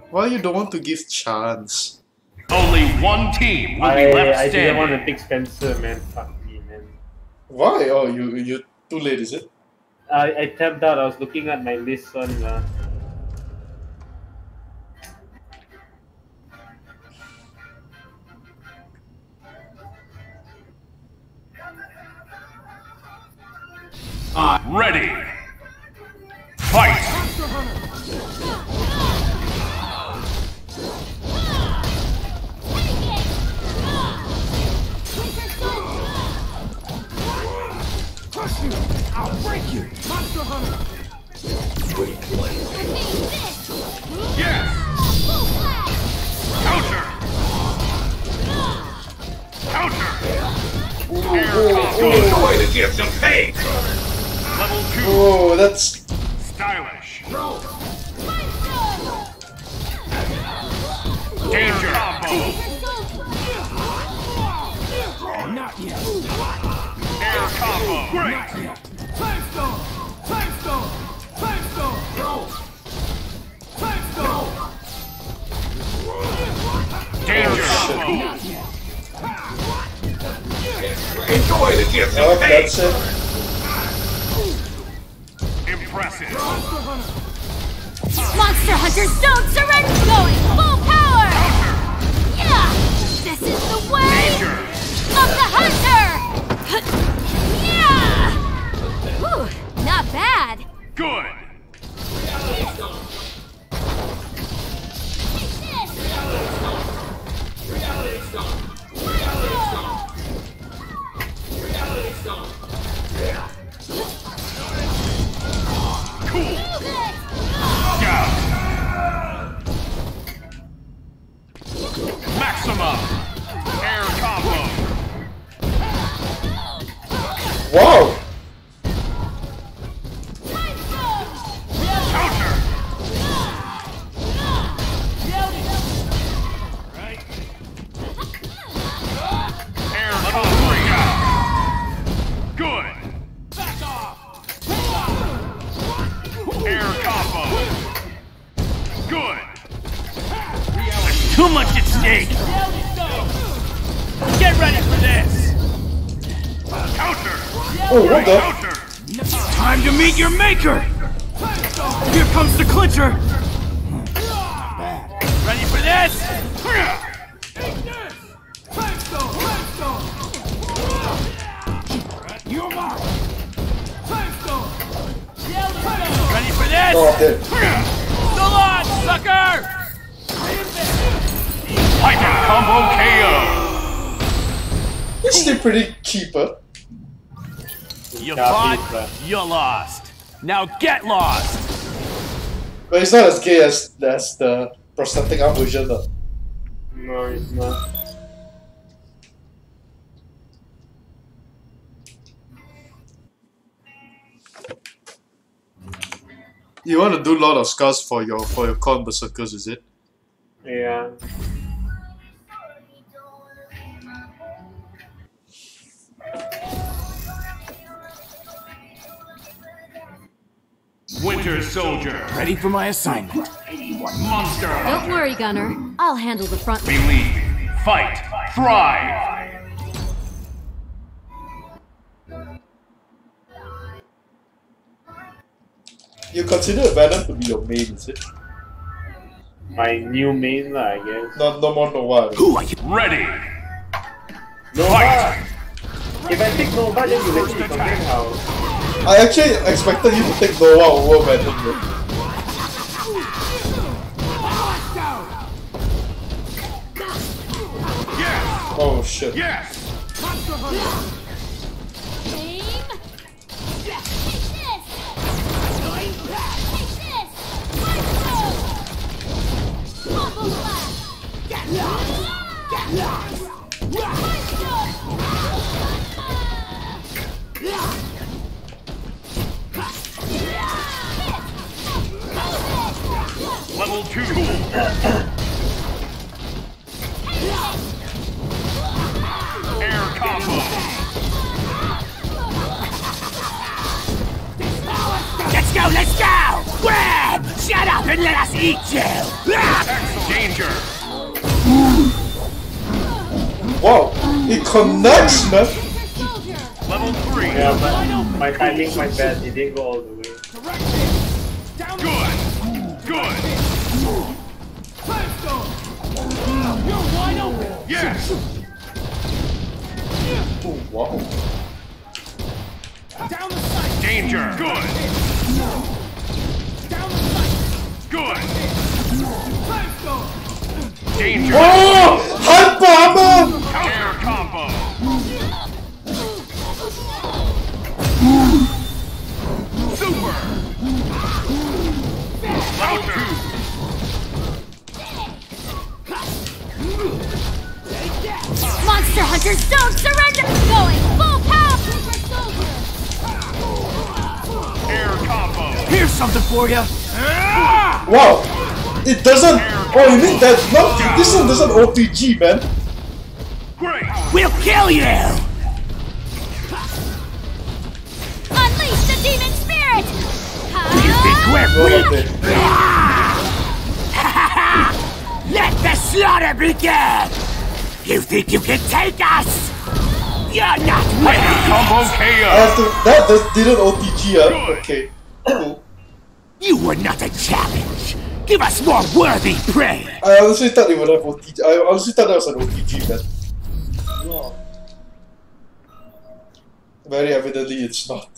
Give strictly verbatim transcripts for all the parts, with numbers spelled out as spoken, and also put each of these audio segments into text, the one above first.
Why you don't want to give chance? Only one team will I, be left I standing. didn't want to pick Spencer, man. Fuck me, man. Why? Oh, you you too late, is it? I, I tapped out. I was looking at my list on. Uh, Uh, ready. Fight. Crush you! I'll break you! Monster Hunter! Yes. Counter. Counter. Here's a way to get some pain. Level two. Oh, that's Stylish. Danger combo. Not yet! Air combo. Great. Not yet! Time stone! Time stone! Time stone! No! Time stone! Danger shit. combo. Not yet! Enjoy the gift oh, of pain. that's it. Impressive. Monster Hunter! Monster Hunters don't surrender! Going full power! Yeah! This is the way Danger. of the hunter! Yeah! Whew, not bad. Good. Cool. Down. Maximum. Air combo. Wow. Counter. Air combo. Good. Air combo. Good. There's too much at stake. Get ready for this. Counter. Oh, what the? Counter. Time to meet your maker! Here comes the clincher! Ready for this? Time stone! Time stone! You're marked! Time stone! Ready for this? Oh, I'm dead. So long, sucker! Titan combo K O. It's still pretty cheaper. You Copy, fought, bruh. you lost. Now get lost. But it's not as gay as, as the prosthetic arm version though. no, it's not. You want to do a lot of scars for your for your con berserkers, is it? Yeah. Winter Soldier. Ready for my assignment. Monster Don't Hunter. worry, Gunner. I'll handle the front. Believe. Fight. Thrive. You consider Venom to be your main, is it? My new main, lah, I guess. No, no more Nova. Who are you? Ready. Nova! Fight. If I pick Nova, then you let me complain how. I actually expected you to take Nova over Venom. Though. Yes. Oh shit. Yes. Aim. Take this. Take this. Combo blast. Get lost. Get lost. Level two. Air combo. Let's go, let's go! Grab! Shut up and let us eat you! Danger. Wow, it connects, man. Level three. Yeah, but my timing might bad. It didn't go all the way. Down Good. Good. Time stone! You're wide open! Yes. Oh, wow. Down the sight! Danger. Good. Down the sight! Good. Time stone! Danger. Oh, hot bomber! Air combo. Super. Level two. Monster hunters don't surrender! Going full power! Air combo. Here's something for you! Wow, it doesn't. Oh, you mean that? No, this one doesn't O P G, man. Great. We'll kill you! Unleash the demon spirit! You think we're No, weak? okay. Let the slaughter begin! You think you can take us? You're not ready! Combo I K have to. That, that didn't O P G, huh? Okay. Cool. You were not a challenge! Give us more worthy prey! I honestly thought it would have O T G. I honestly thought that was an O P G, man. Very evidently, it's not.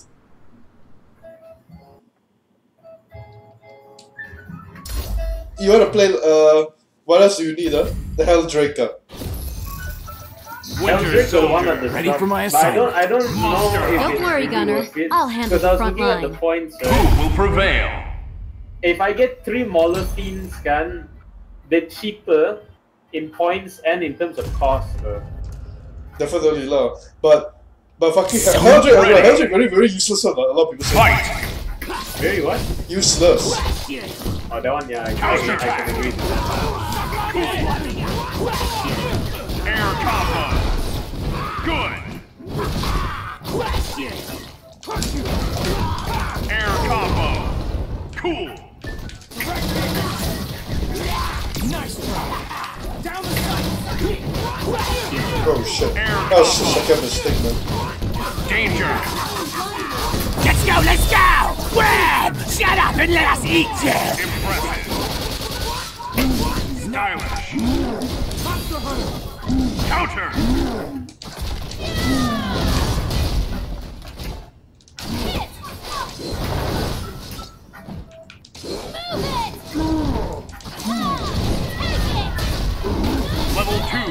You wanna play? Uh, what else do you need? Huh? The Helldraker. Winter Helldrake was one of the Soldier. Ready stuff, for my but I don't, I don't Monster. know if Don't it's worry, really Gunner. worth it, I'll handle because the I was front looking at line. the points, right? Who will prevail? If I get three Molostines, can they're cheaper in points and in terms of cost. Uh. Definitely lah. But but fucking Hell- Helldrake, ready. Helldrake very very useless one. A lot of people say Fight. Very what? useless. Oh, that one, yeah, I, I, Counter I can agree to that. Air combo. Good. Air combo. Cool. Oh shit. That was just like a mistake, man. Danger. Let's go, let's go! Grab! Shut up and let us eat you! Impressive. Stylish. Counter. Level two.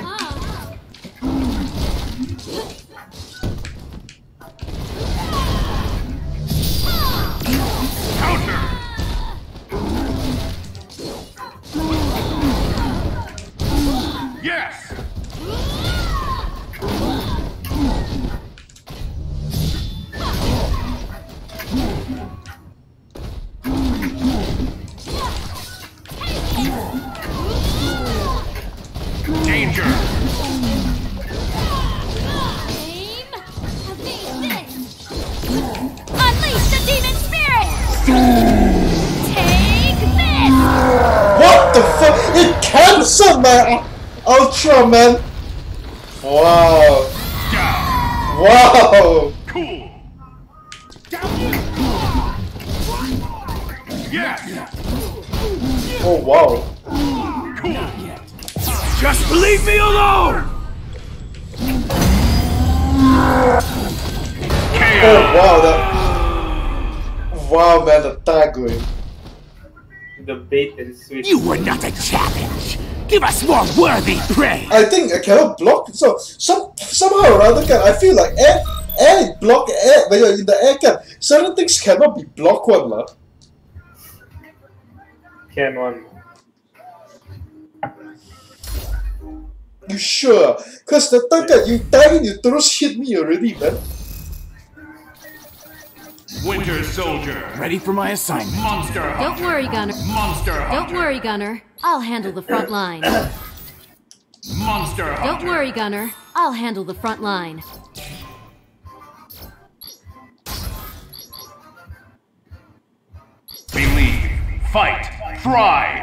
Counter. Yes. Danger. Aim. Unleash the demon spirit! Take this! What the fuck? It cancelled my Ultra, man. Wow. Down. Wow. Cool. Yes. Oh wow. Cool. Just leave me alone! K Oh O. wow. That. Wow, man. The tag going. The bait and switch. You were not a challenge! Give us more worthy prey! I think I cannot block. So some somehow or other, can I feel like air air block air when you're in the air can certain things cannot be block one lah. Can one. You sure? Cause the time that you dive in, you throws hit me already, man. Winter Soldier. Ready for my assignment. Monster Don't Hunter. worry, Gunner. Monster Hunter. Don't worry, Gunner. I'll handle the front line. Monster Hunter. Don't worry, Gunner. I'll handle the front line. Believe. Fight! Thrive!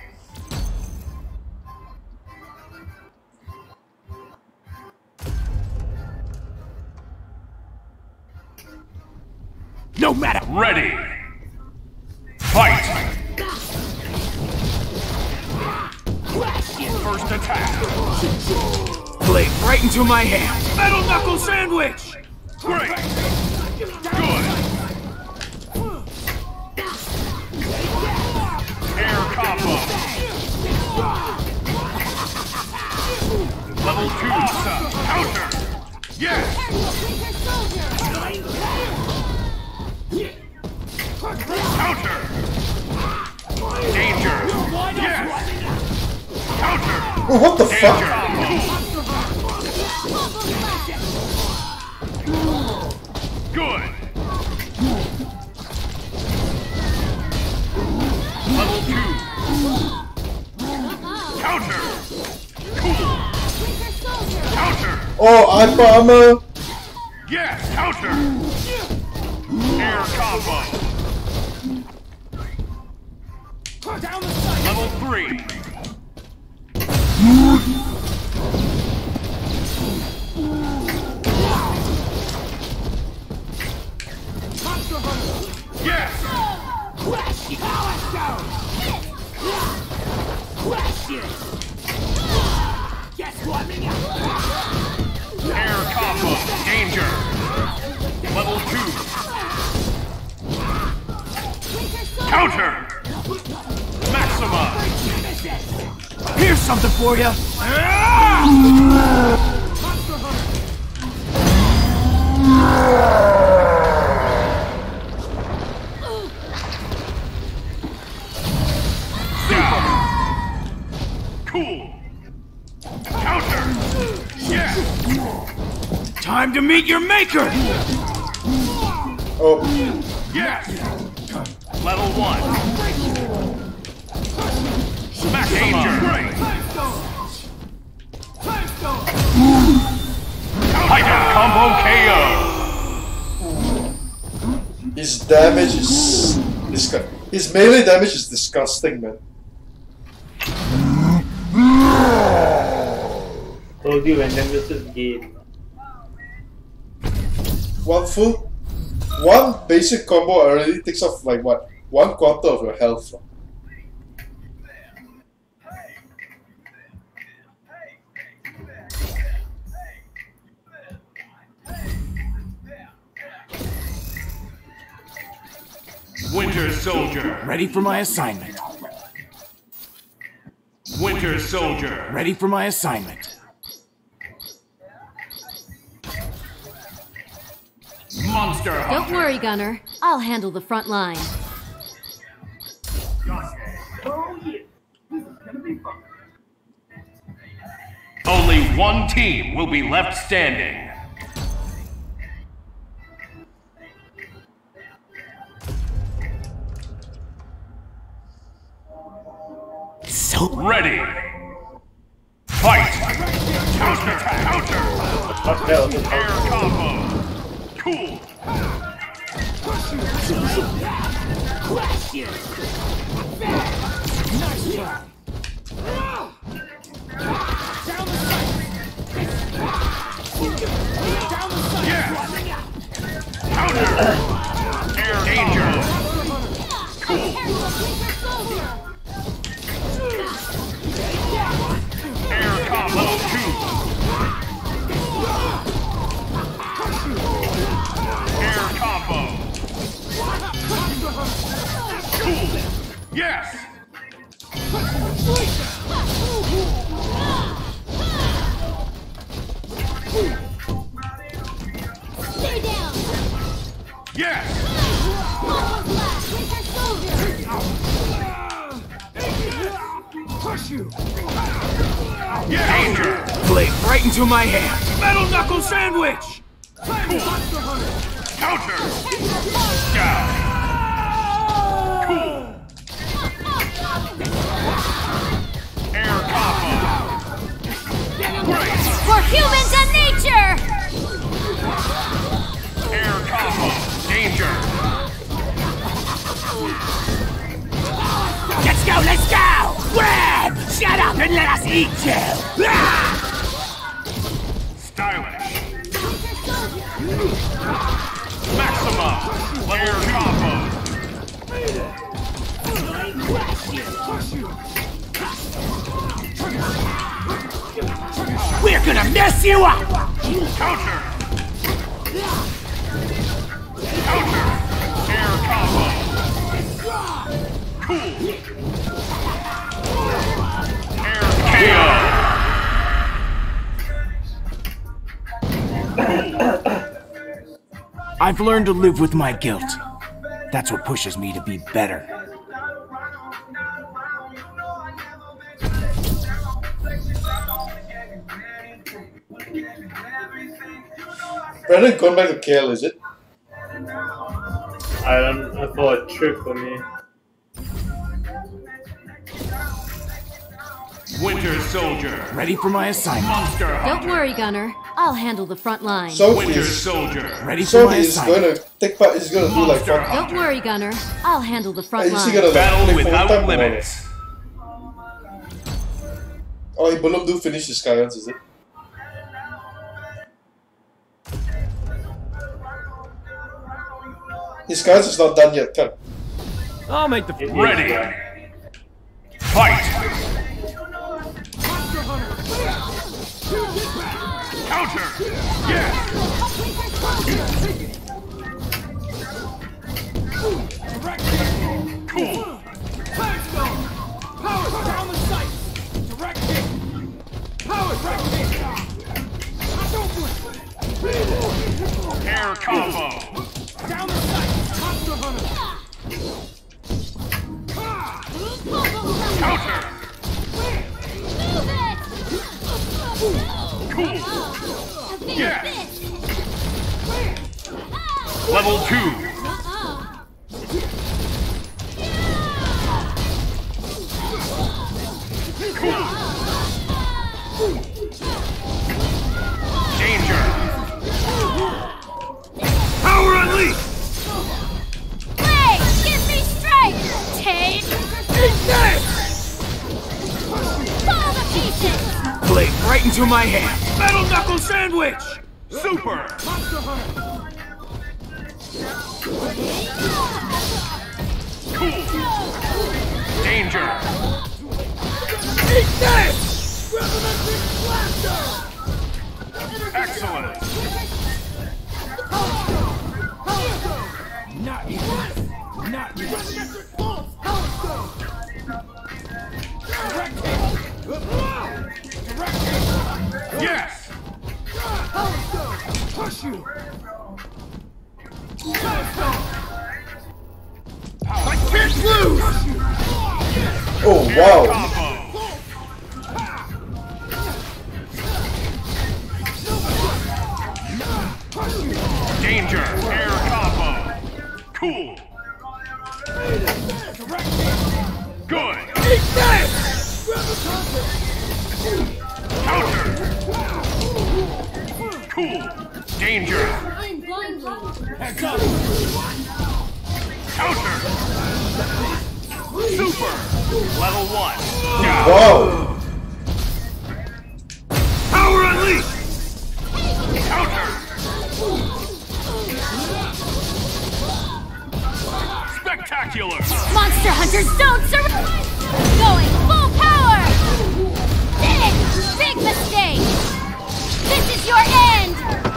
No matter. Ready! Fight! First attack! Blade right into my hand. Metal knuckle sandwich! Great! Good! Air combo! Level two sub! Counter! Yes! Counter! Danger! Yes! Counter! Oh, what the fuck? Good! Level two! Counter! Cool! Counter! Oh, Hyper Armor! Yes! Counter! Air combo! Level three! Yes! Air combo! Danger! Level two! Counter! Maxima! Here's something for you. Down! Cool! Counter! Yes! Time to meet your maker. Oh, Yes! Level one! Maxima! Great! Hyper combo K O! his damage is disgusting. His melee damage is disgusting, man. Told you when Nemesis game. One full, one basic combo already takes off like what? One quarter of your health. Winter Soldier! Ready for my assignment. Winter Soldier! Ready for my assignment. Monster Hunter! Don't worry, Gunner. I'll handle the front line. Only one team will be left standing. So Ready! Fight! Counter! Counter! What the hell? Air combo! Cool! Yeah! Counter! Air danger! Cool! Air combo two! Air combo! Cool! Yes! Stay down! Yes! Yeah. Danger! blade right into my hand. Metal knuckle sandwich. Counter! Down! Cool! Air combo! Great! For humans and nature! Air combo! Danger! go, let's go! Web! Shut up and let us eat you! Ah! Stylish. Maxima. Air combo. We're gonna mess you up! Counter. Counter. Air combo. Cool. Air K O. I've learned to live with my guilt. That's what pushes me to be better. Brandon going back to K L, is it? I don't. I thought a trick for me. Winter Soldier. Ready for my assignment. Monster Don't Hunter. worry, Gunner. I'll handle the front line. Sophie Winter is, Soldier. Ready for Sophie my is assignment. gonna take part. Is gonna do like Monster fuck. Don't worry, Gunner. I'll handle the front Is he line. gonna like Battle play full without time or limits. what? Oh, he belum do finish his Skylands, is it? His Skylands is not done yet, can? I'll make the Ready. Fight. Counter. Yes. Cool. Power down the sight! Direct hit! Power direct hit! Air combo. Down the sight! Monster Hunter! Counter. Cool. Yes. Level two. Cool. Danger. Power unleashed. Blade, give me strength! Take! Fall to pieces! Blade right into my hand! Metal knuckle sandwich! Super. Cool. Danger. Eat this! Excellent. Not yet. Not yet. Direct hit! Direct hit! Yes. Push you! I can't lose! Oh wow! Combo. Danger. Air combo. Cool. Good. Counter. Cool. Danger. I'm blindly. Counter. Super. Level one. Down. Wow! Power unleashed. Counter. Spectacular. Monster Hunters don't surrender! Going full power! Big, big mistake! This is your end!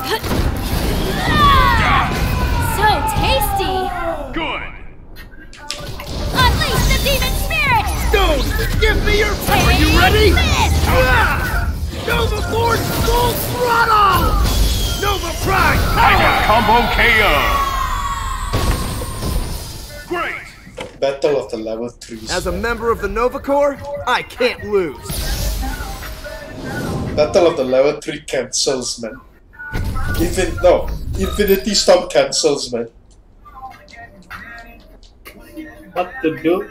Ah! So tasty! Good. Unleash the demon spirit! Don't! Give me your Take Are you ready? this! Ah! Nova Force full throttle! Nova Prime Mega power! combo K O. Great. Battle of the level threes. As a member of the Nova Corps, I can't lose. Battle of the level three cancels, man. Infin no, Infinity Storm cancels, man. What to do?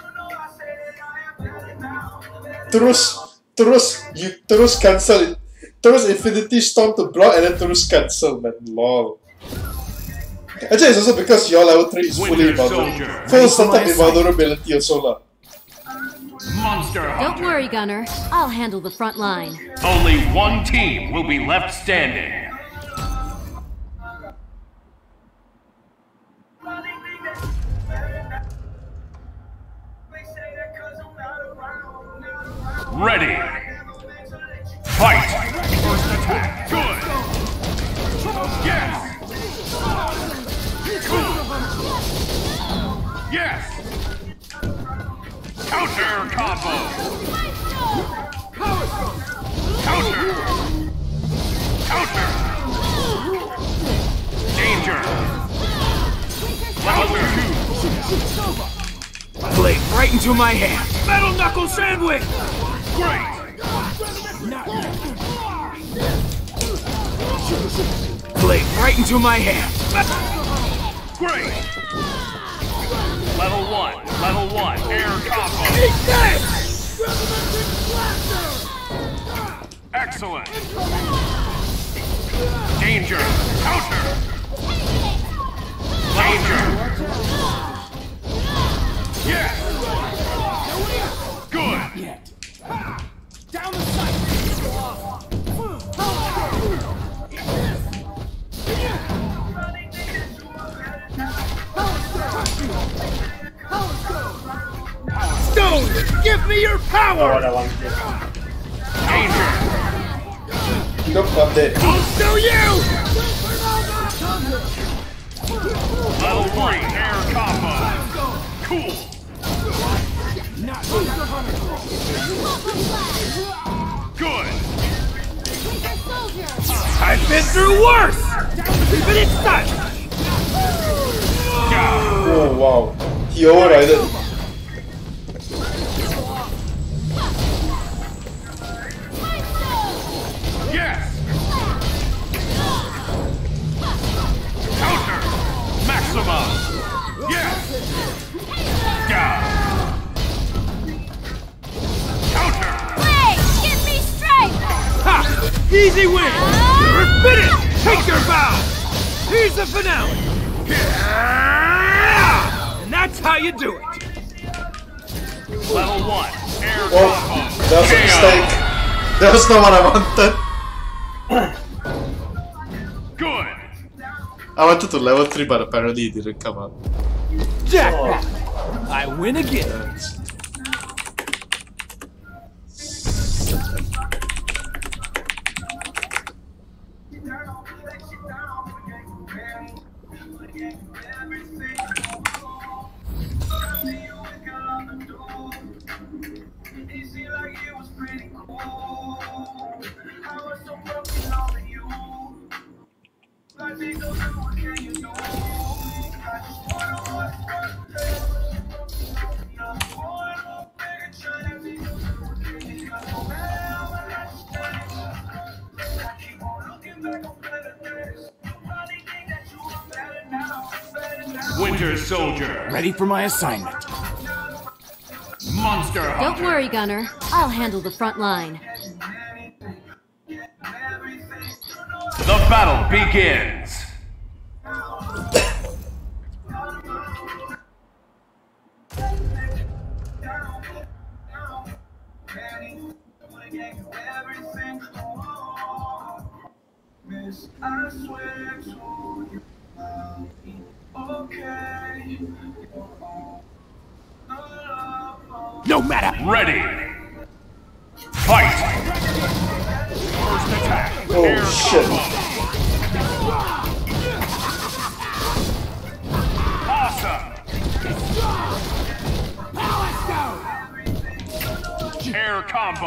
Terus, terus, you terus cancel it. Terus Infinity Storm to block and then terus cancel, man. Lol. Actually, it's also because your level three is fully Winter invulnerable. Soldier. Full setup invulnerability also lah. Monster Hunter. Don't worry, Gunner. I'll handle the front line. Only one team will be left standing. Ready. Fight. First attack. Good. Yes. Cool. Yes. Counter combo. Counter. Counter. Danger. Level two. Blade right into my hand. Metal knuckle sandwich. Great. Blade right into my hand. Great. Level one. Level one. Air combo. Excellent. Danger. Counter. Danger. Yes. Good. Down the sight. Stone, give me your power. What I want to do. Danger. Nope, I'm dead. I'll show you. Level three. Air combo. Cool. Good. I've been through worse. But it's not. Oh wow. He overrided. Yes. Counter. Maximum. Yes. Yeah. Counter. Blade, give me strength! Ha! Easy win. You're finished. Take your bow. Here's the finale. And that's how you do it. Level one. Air Oh, combo. that was a mistake. That was not what I wanted. Good. I wanted to level three, but apparently it didn't come out. Jackpot. I win again. Winter Soldier. Ready for my assignment. Monster Hunter. Don't worry, Gunner. I'll handle the front line. The battle begins. I swear to you, I'll be okay. No matter. Ready. Fight. First attack. Oh, Air shit. combo. Awesome. Air combo.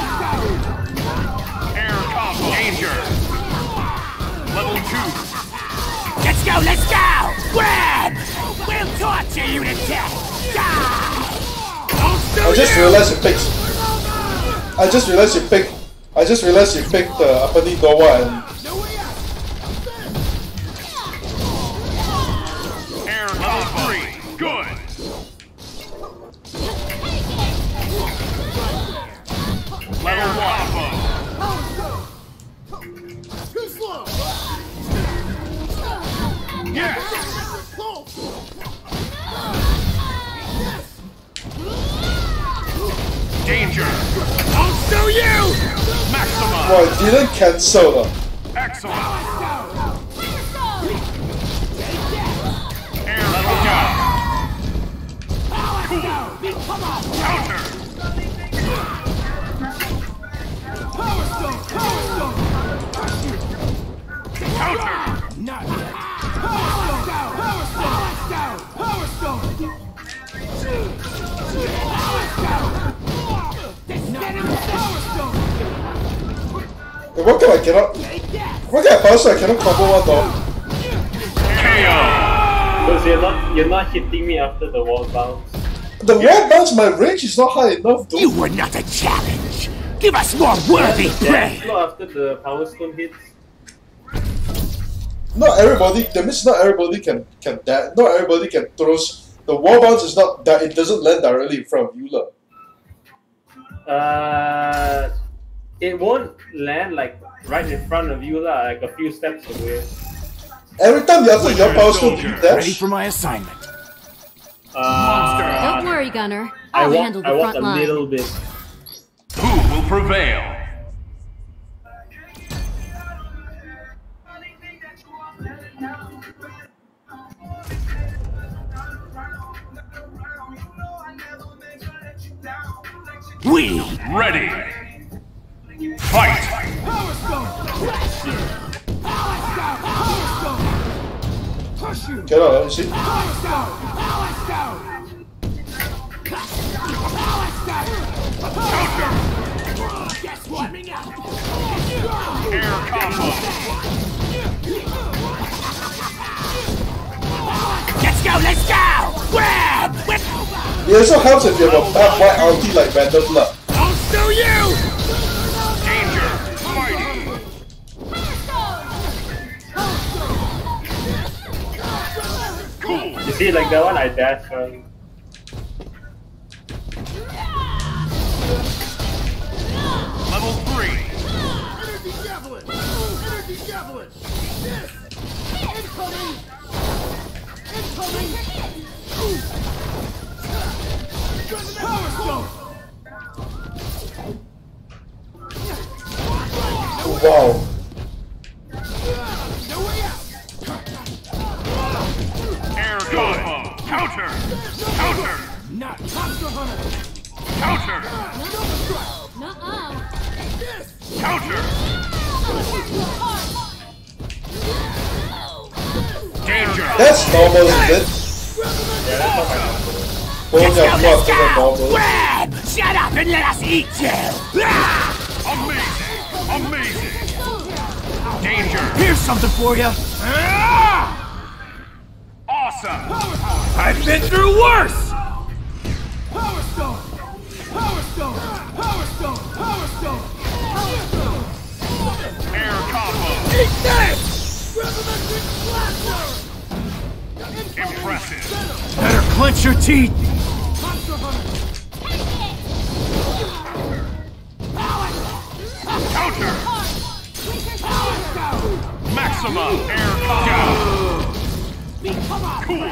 Air combo. Danger. Level two. Let's go, let's go! Grab! We'll torture you to death! Die! I just realized you picked. I just realized you picked. I just realized you picked uh, Apani Dowa and. Air level three. Good. Level one. Yes. Danger! I'll show you! Maxima! Well, it didn't cancel though. Excellent! Firestone! Air level down! Counter! Counter! Hey, what can I cannot? What can I power stone I cannot combo one though? K O! Because you're not you're not hitting me after the wall bounce. The wall bounce, my range is not high enough though. You were not a challenge. Give us more worthy Dash prey. flow after the power stone hits. Not everybody. That means not everybody can can that. Not everybody can throw. The wall bounce is not that. It doesn't land directly in front of you, lah. Uh, it won't land like right in front of you, lah, like a few steps away. Every time you after your power stone, you Ready dash. for my assignment. Uh, Don't worry, Gunner. I I'll want, handle I the want front a line. little bit. Who will prevail? We Ready! Fight! Cannot, let me see. Air combo! let's go, let's go! Grab! It also helps if you have a bad white ulti like Random lah. I'll show you! Danger! Fighting! Cool! You see, like that one, I dash from. Level three! Wow. Air combo! Counter! Counter! Counter! Nuh-uh. Counter! Danger! That's normal, isn't it? Oh yeah, Let's not go! normal. Grab! Shut up and let us eat you! Ah! Amazing! Amazing! Danger! Here's something for you! Ah! Awesome! I've been through worse! Air combo! Eat this! Impressive! Better clench your teeth! Counter! Maxima! Air combo! Cool!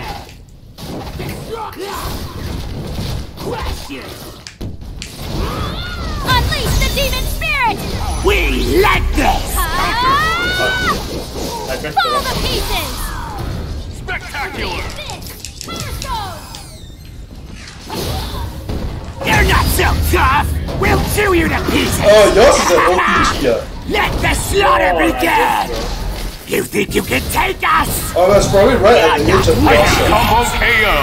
Unleash the demon spirit! We like this! Ah! I pressed Fall the to pieces! Spectacular! You're not so tough! We'll chew you to pieces! Oh, yours is an O T G, yeah. Let the slaughter Oh, I begin! guess so. You think you can take us? Oh, that's probably right at the age of Air awesome. combo K O!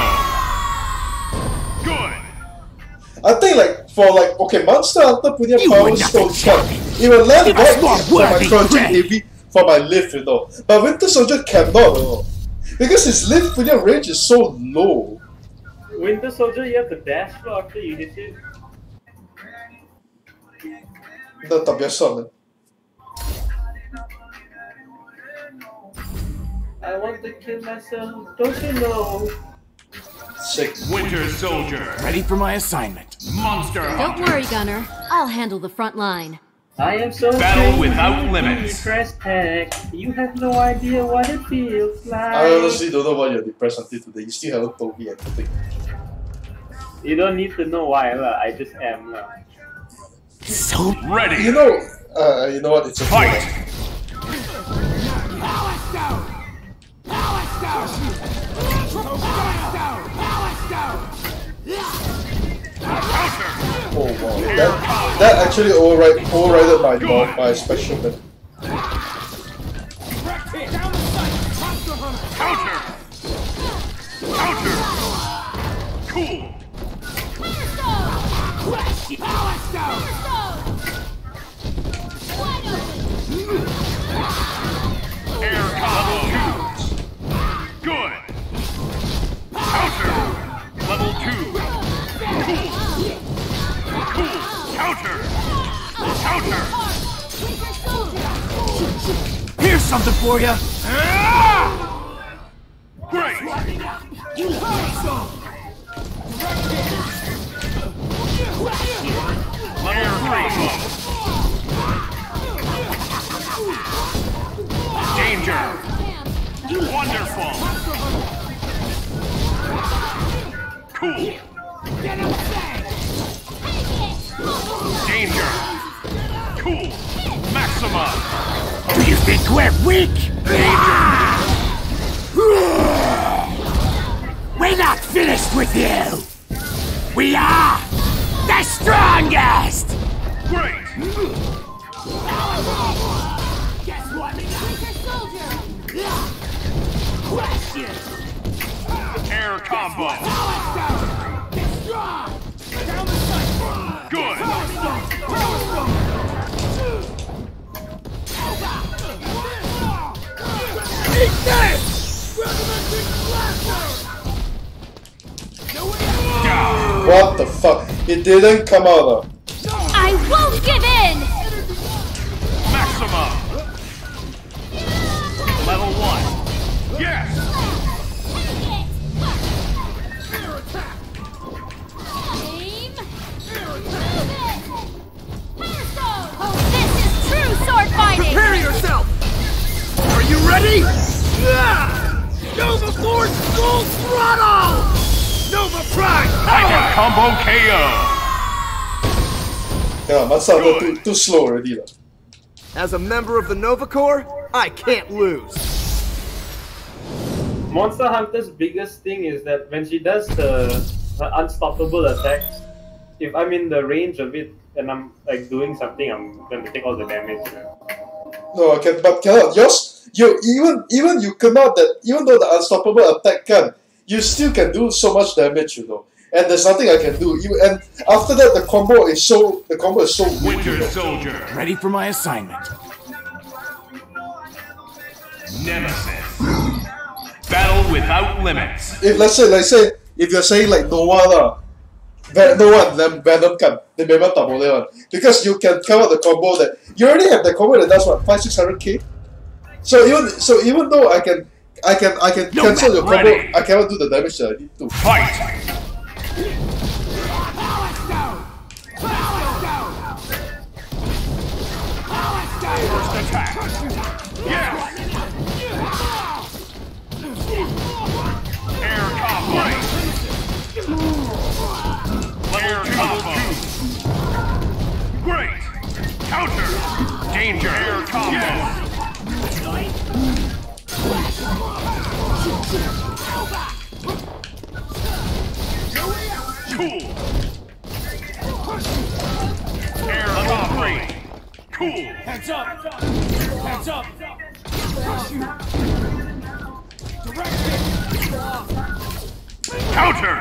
Good! I think like for like okay, Monster Hunter punya You power were stone nothing can challenge. it will land Give us right more for my worthy Trojan prey. heavy for my lift, you know. But Winter Soldier cannot, you know. Because his lift punya range is so low. Winter Soldier, you have to dash flow after you hit it. No, tak biasa, man. I want to kill myself, don't you know? Sick. Winter Soldier! Ready for my assignment. Monster Don't Hunter! worry, Gunner. I'll handle the front line. I am so Battle crazy, without limits. Depressed heck. You have no idea what it feels like. I honestly don't know why you're depressed until today. You still haven't told me anything. You don't need to know why, lah. I just am, lah. So Ready. You know, uh, you know what? It's a Fight. Counter. Oh wow, that that actually override overrided my my, my special man. Counter. Counter. Cool. Air combo. Good. Counter. Level two. Cool. Cool. Counter. Counter. here's something for you. Great. Air combo. Danger. Wonderful. Cool. Danger. Cool. Maxima. Do you think we're weak? We're not finished with you. We are the strongest. Great. Guess what? Air combo. Good. Down. What the fuck? It didn't come out though. I won't give in! Maxima. Level one. Yes. Aim. This is true sword fighting! Prepare yourself! Are you ready? Nova Force full throttle! Nova Prime! Tiger combo K O. Yeah, my son too too slow already lah. As a member of the Nova Corps, I can't lose. Monster Hunter's biggest thing is that when she does the, the unstoppable attacks, if I'm in the range of it and I'm like doing something, I'm going to take all the damage. You know? No, I can, but cannot. Yours, you even even you cannot that even though the unstoppable attack can, you still can do so much damage, you know. And there's nothing I can do. You, and after that, the combo is so the combo is so weak. Winter You know. Soldier. Ready for my assignment. Nemesis. Battle without limits. If let's say, let's say, if you're saying like Noah lah, Ve- Noah then Venom can, they may not double it one because you can cover the combo that you already have the combo that does what five six hundred k. So even so, even though I can, I can, I can No, cancel your combo, ready. I cannot do the damage that I need to. Fight. First attack. Yes. Air combo. Air combo. Great. Counter. Danger. Air combo. Cool. Air combo. Cool. Heads up! Heads up! Counter.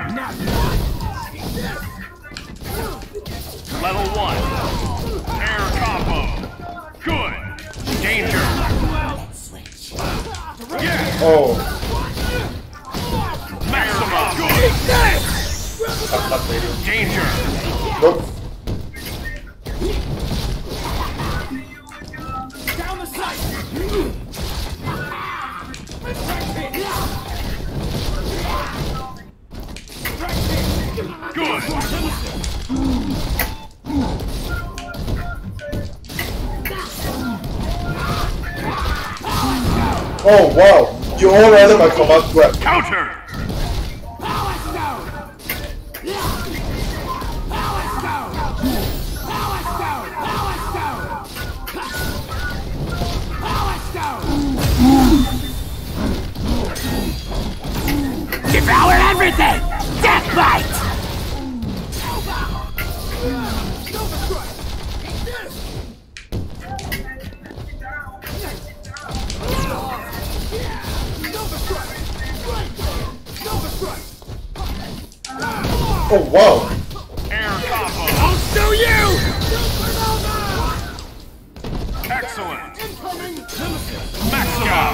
Level one. Air combo. Good. Danger. Yes. Oh, Maxima. Good. Danger. nope. Down the sight! Good. Oh wow, you overrided my command grab. Counter. Oh wow! Air combo. I'll show you! Excellent. Max out.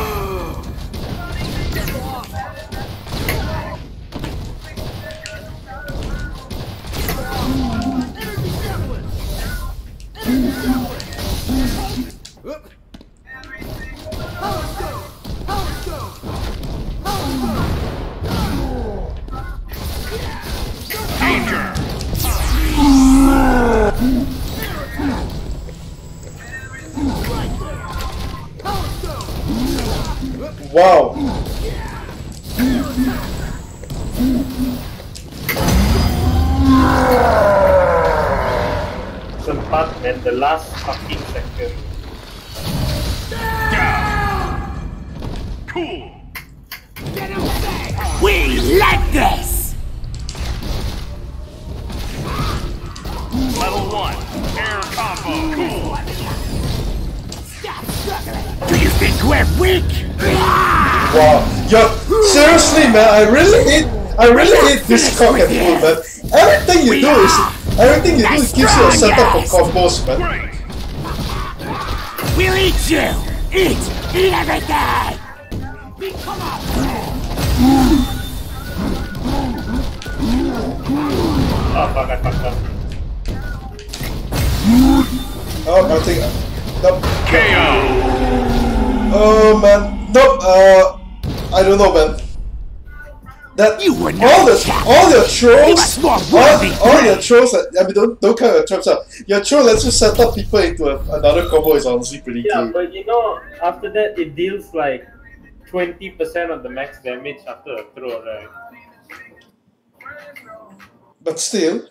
Danger. Wow! Some part, man, the last fucking second. Cool. We like this! Level one. Air combo. Cool. Do you think we're weak? Wow! Yo, seriously, man, I really hate, I really hate this cock and bull, man. Everything you do is, everything you do gives you a setup of combos, man. Great. We'll eat you! Eat! Eat everything! Oh fuck, I fucked up. Oh, I think, nope. K O. Oh man, nope. Uh, I don't know, man. That You were not all the attacked. all your trolls, must more all, worthy all prey. your trolls. That, I mean, don't don't count your traps out. Your troll lets you set up people into a, another combo is honestly pretty Yeah, gay. but you know, after that, it deals like twenty percent of the max damage after a throw, right? But still,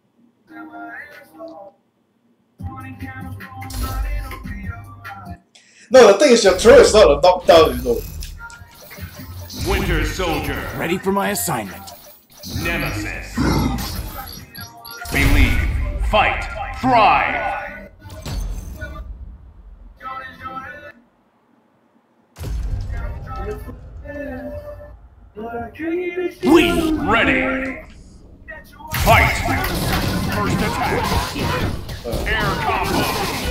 no. The thing is, your throw is not a knockdown, you know. Winter Soldier. Ready for my assignment. Nemesis. Believe. Fight. Thrive. We Ready. Fight. First attack. Air combo.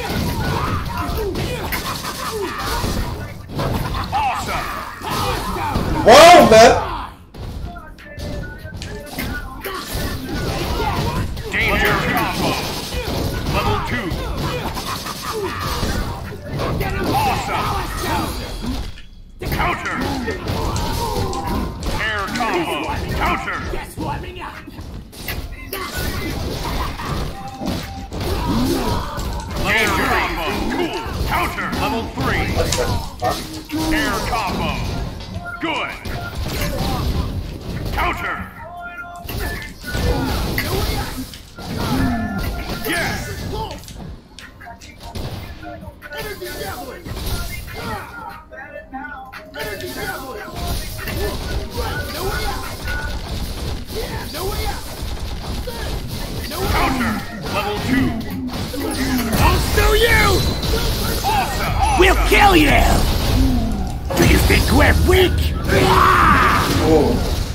Awesome. Wow, man. Danger combo. Level two. Awesome. Counter. Air combo. Counter. Danger combo. Cool. Counter. Level three. Air combo. Good. Counter. Yes. Counter. Level two. I'll show you! Awesome. We'll kill you! Do you think we're weak? Oh,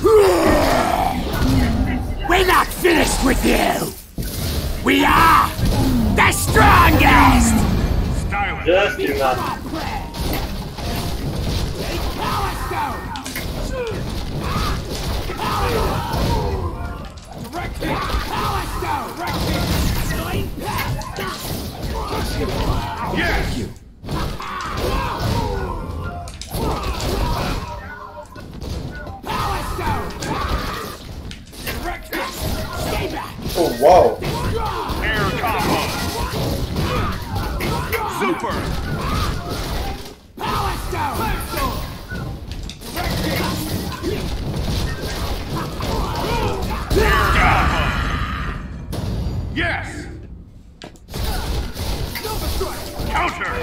We're not finished with you! We are the strongest! Stylish. Just enough. Yes. oh wow. Air combo. Super. Yes. Counter.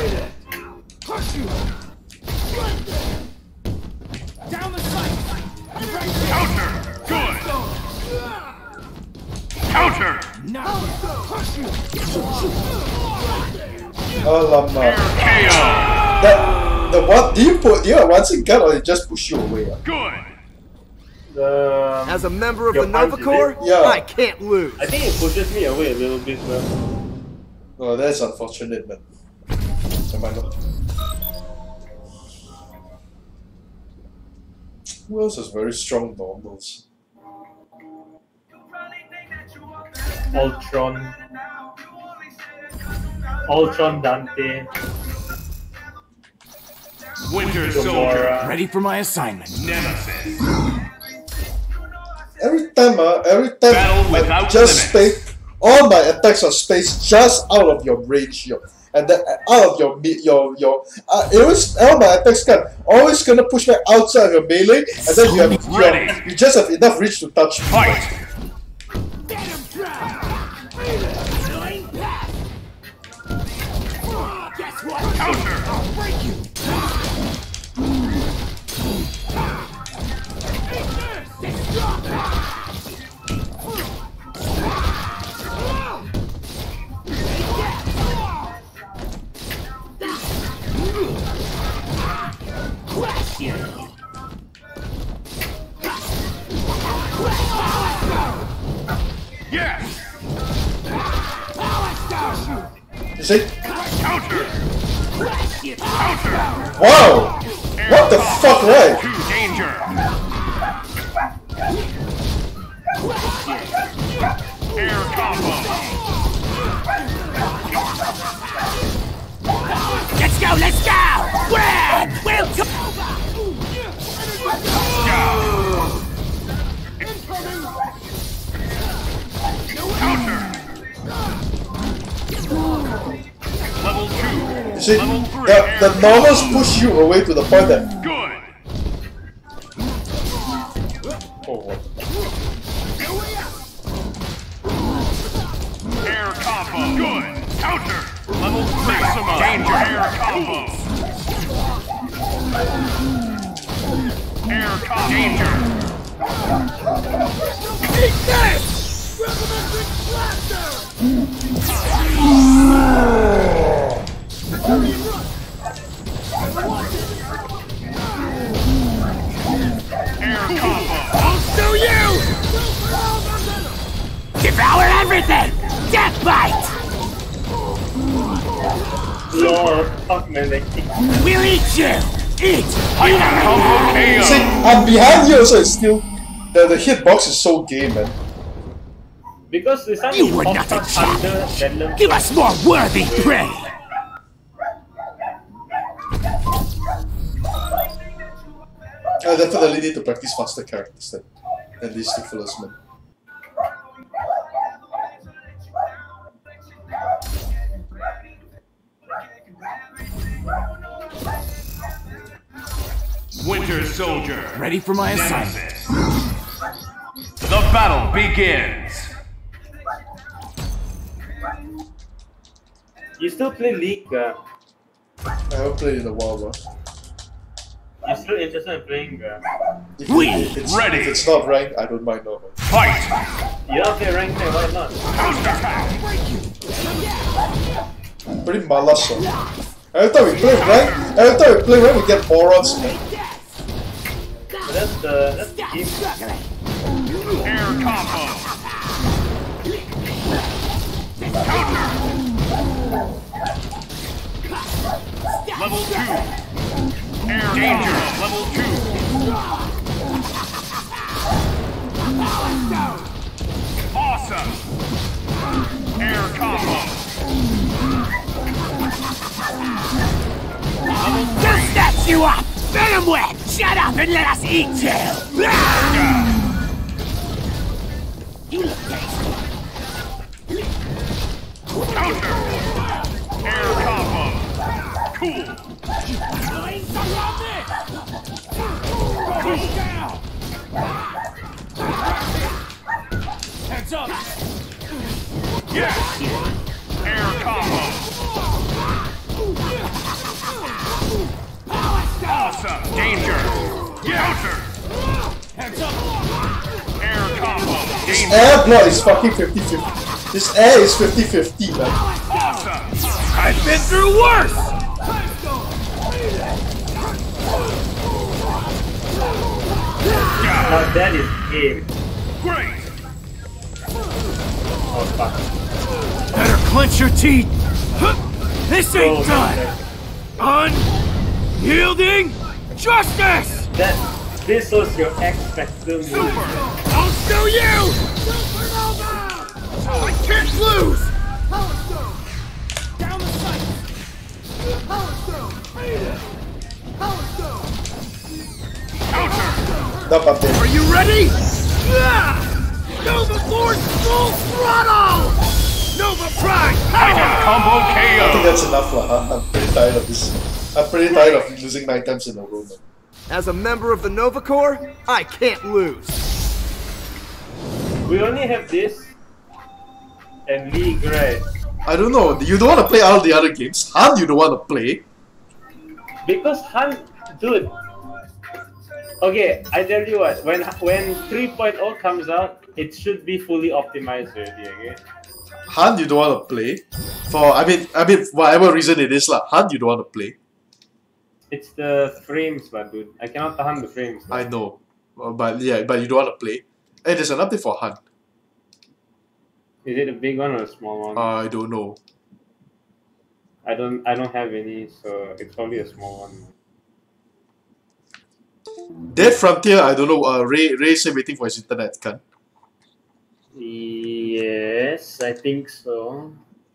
Counter. Good. Counter. Alamak. K O. That the what? Do you put? Do you advance a gun or it just push you away? Uh? Good. The As a member of Your the punch, Nova is Corps, it? Yeah. I can't lose. I think it pushes me away a little bit, but Oh, that's unfortunate, man. Am I not? Who else has very strong normals? Ultron, Ultron Dante, Winter Soldier. Gamora. Ready for my assignment. Nemesis. Every time, uh, every time Battle I without just limits. space, all my attacks are spaced just out of your range, yo. And then uh, out of your me- your your uh, it was all my attacks can always gonna push me outside of your melee, and then you have you, Ready. have, you just have enough reach to touch me. Fight. Counter. Yes. You see? Counter. Counter. Wow! What the fuck, right? To danger. Air combo. Let's go, let's go! Win! We'll go! Counter. Level two. You see? Level three. The, the normals push you away to the point that Good. oh what? Air combo. Good. Counter. Level maximum. Danger. Air combo. Air combo. Danger. Eat this! Air combo. I'll do you! Devour everything! Death bite! Lord, fuck man, they kick. We'll eat you! Eat! Titan combo K See, O. I'm behind you, so it's still the the hitbox is so gay, man. Because this time You he were popped not a up challenge. under Venom. Give us more worthy prey! I definitely need to practice faster characters than, than these two fellas, man. Winter Soldier. Ready for my assignment. Nemesis. The battle begins. You still play League, uh, I haven't played in a while, bro. you're still interested in playing, uh, If, We if it's, ready. if it's not ranked, I don't mind, no, man. Fight. you don't play ranked, why not? Counterattack. Pretty malas, so. Every time we play rank, every time we play rank, we get morons, man. But that's the, that's the game. Air combo. Counter. Level two. Air danger. Level two. Awesome. Air combo. Level We'll three. snatch you up! Venom Web! Shut up and let us eat you! You look tasty. Counter. Air combo. Cool. Heads up! Yes. Air combo. Awesome. Danger. Counter. Heads up! Air combo. Danger. Air blood is fucking fifty fifty. This air is fifty fifty, man. I've been through worse! Now that is game. Great! Oh fuck. Better clench your teeth! This ain't Oh, done! man. Unyielding justice! That this was your X Factor move. I'll show you! I can't lose! Not bad there. Are you ready? Yeah! Nova Force full throttle! Nova Prime Titan power! combo I think K O! that's enough, lah. Huh? I'm pretty tired of this. I'm pretty tired of losing nine times in a row, man. As a member of the Nova Corps, I can't lose. We only have this and League, right? I don't know. You don't want to play all the other games. Han, you don't want to play. Because Han, dude. Okay, I tell you what. When when three point oh comes out, it should be fully optimized already. Okay. Han, you don't want to play. For I mean, I mean, whatever reason it is, lah. Han, you don't want to play. It's the frames, man, dude. I cannot tahan the frames. I know, Uh, but yeah, but you don't want to play. Hey, there's an update for Han. Is it a big one or a small one? I don't know. I don't. I don't have any, so it's probably a small one. Dead Frontier, I don't know. Uh, Ray, Ray said waiting for his internet, can. Yes, I think so.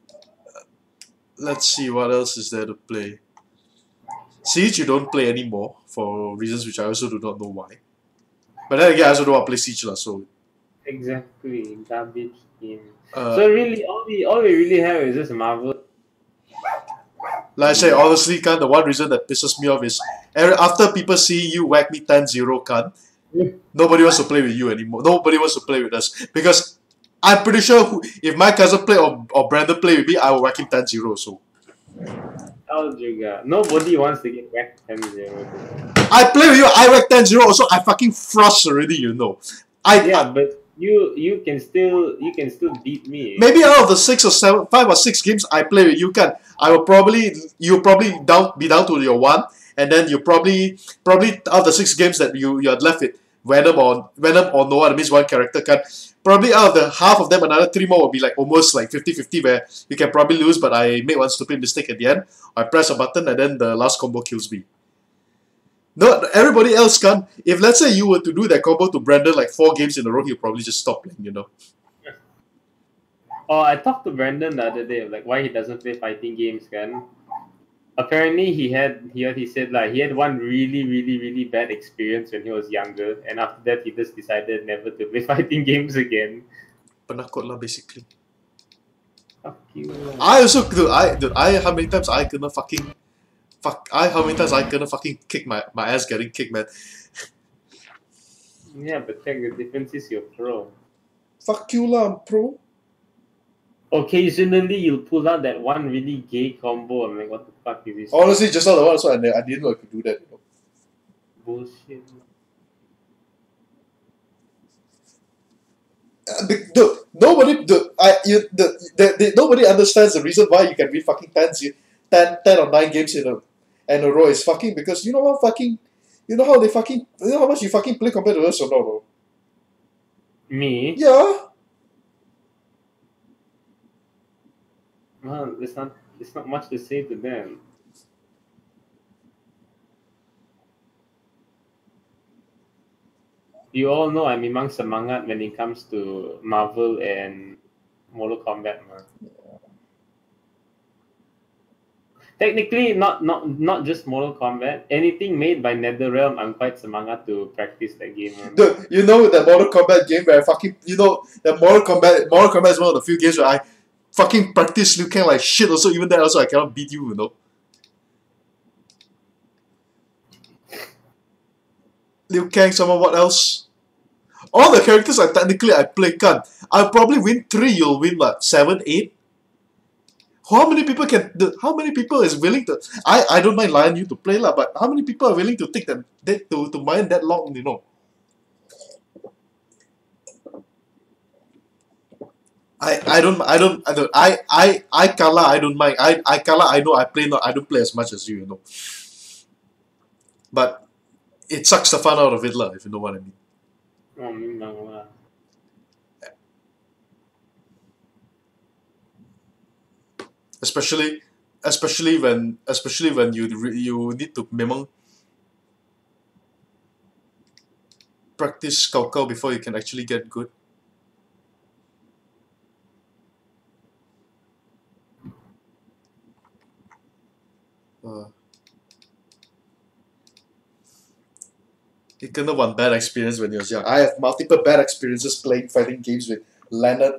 Let's see what else is there to play. Siege, you don't play anymore for reasons which I also do not know why. But then again, I also don't want to play Siege, lah. So, Exactly, garbage game. uh, So really, all we all we really have is just Marvel. like I say, honestly, can the one reason that pisses me off is every- after people see you whack me ten zero, can nobody wants to play with you anymore. Nobody wants to play with us because I'm pretty sure who, if my cousin play or, or Brandon play with me, I will whack him ten zero. So Told you guys. Nobody wants to get back ten zero. I play with you, I whack ten zero. Also, I fucking frost already, you know. I, Yeah, I but you you can still you can still beat me. maybe out of the six or seven, five or six games I play with you, can I will probably you probably down be down to your one, and then you probably probably out of the six games that you you are left with Venom or Venom or Noah, that means one character, can probably out of the half of them, another three more will be like almost like fifty fifty, where you can probably lose, but I make one stupid mistake at the end. I press a button and then the last combo kills me. No, everybody else can. If let's say you were to do that combo to Brandon like four games in a row, he'll probably just stop playing, you know. Oh, I talked to Brandon the other day, like why he doesn't play fighting games, can. Apparently, he had he had, he said like he had one really really really bad experience when he was younger, and after that he just decided never to play fighting games again. Penakut lah, basically. Fuck you. I also, dude, I, dude, I, how many times I gonna fucking, fuck, I, how many times I gonna fucking kick my, my ass getting kicked, man. Yeah, but tech, the difference is you're pro. Fuck you lah, I'm pro. Occasionally, you'll pull out that one really gay combo. I'm like, what the fuck is this? Honestly, just now the one, so I, I didn't know I could do that, you know. Bullshit. Uh, the, the, nobody, the, I, you, the, the, the, nobody understands the reason why you can win fucking ten, ten, ten or nine games in a, in a row is fucking because you know how fucking, you know how they fucking, you know how much you fucking play compared to us or not, bro? Me? Yeah. Well, it's not. It's not much to say to them. You all know I'm memang semangat when it comes to Marvel and Mortal Kombat, man. Technically, not not not just Mortal Kombat. Anything made by NetherRealm, I'm quite semangat to practice that game, man. Dude, you know that Mortal Kombat game where I fucking, you know, that Mortal Kombat, Mortal Kombat is one of the few games where I fucking practice Liu Kang like shit also, even then also I cannot beat you, you know. Liu Kang, someone, what else? All the characters I technically I play can. I'll probably win three, you'll win like seven, eight. How many people can, how many people is willing to, I, I don't mind lying you to play lah, but how many people are willing to take that, that to, to mind that long, you know? I, I don't I don't I don't I I I Kala I don't mind. I I Kala I know I play not I don't play as much as you, you know. But it sucks the fun out of it, lah, if you know what I mean. Oh, memang lah. Especially especially when especially when you re- you need to memang practice kau kau before you can actually get good. Uh, you kena one bad experience when you was young. I have multiple bad experiences playing fighting games with Leonard.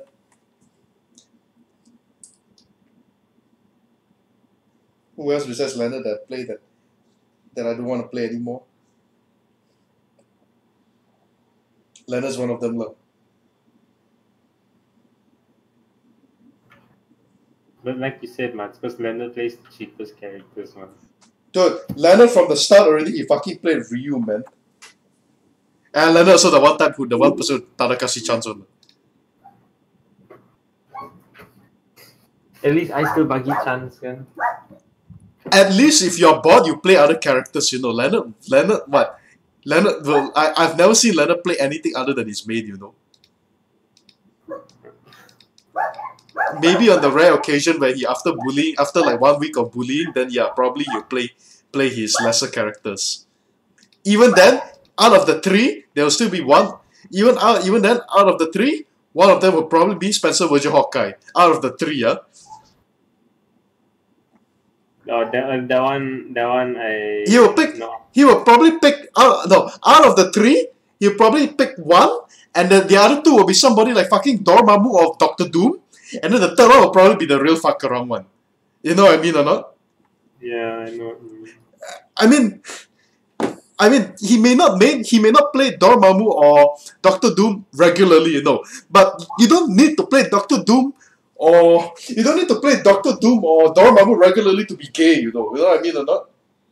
Who else besides Leonard that I play that that I don't want to play anymore? Leonard's one of them, lah. But like you said, man, it's because Leonard plays the cheapest characters, man. Dude, Leonard from the start already, he fucking played Ryu, man. And Leonard also the one time who the one person Tadakashi chance on. At least I still bagi chance, kan? At least if you're bored, you play other characters, you know. Leonard, Leonard, what? Leonard, well, I, I've never seen Leonard play anything other than his main, you know. Maybe on the rare occasion where he, after bullying, after like one week of bullying, then yeah, probably you play play his lesser characters. Even then, out of the three, there will still be one. Even out, even then, out of the three, one of them will probably be Spencer Virgil Hawkeye. Out of the three, yeah. Oh, that, that one, that one, I. He will pick. No. He will probably pick. Out, no, out of the three, he'll probably pick one, and then the other two will be somebody like fucking Dormammu or Doctor Doom, and then the third one will probably be the real fuck around one. You know what I mean or not? Yeah, I know. What you mean. I mean, I mean, he may not make, he may not play Dormammu or Doctor Doom regularly, you know, but you don't need to play Doctor Doom. Or you don't need to play Doctor Doom or Dormammu regularly to be gay, you know. You know what I mean or not?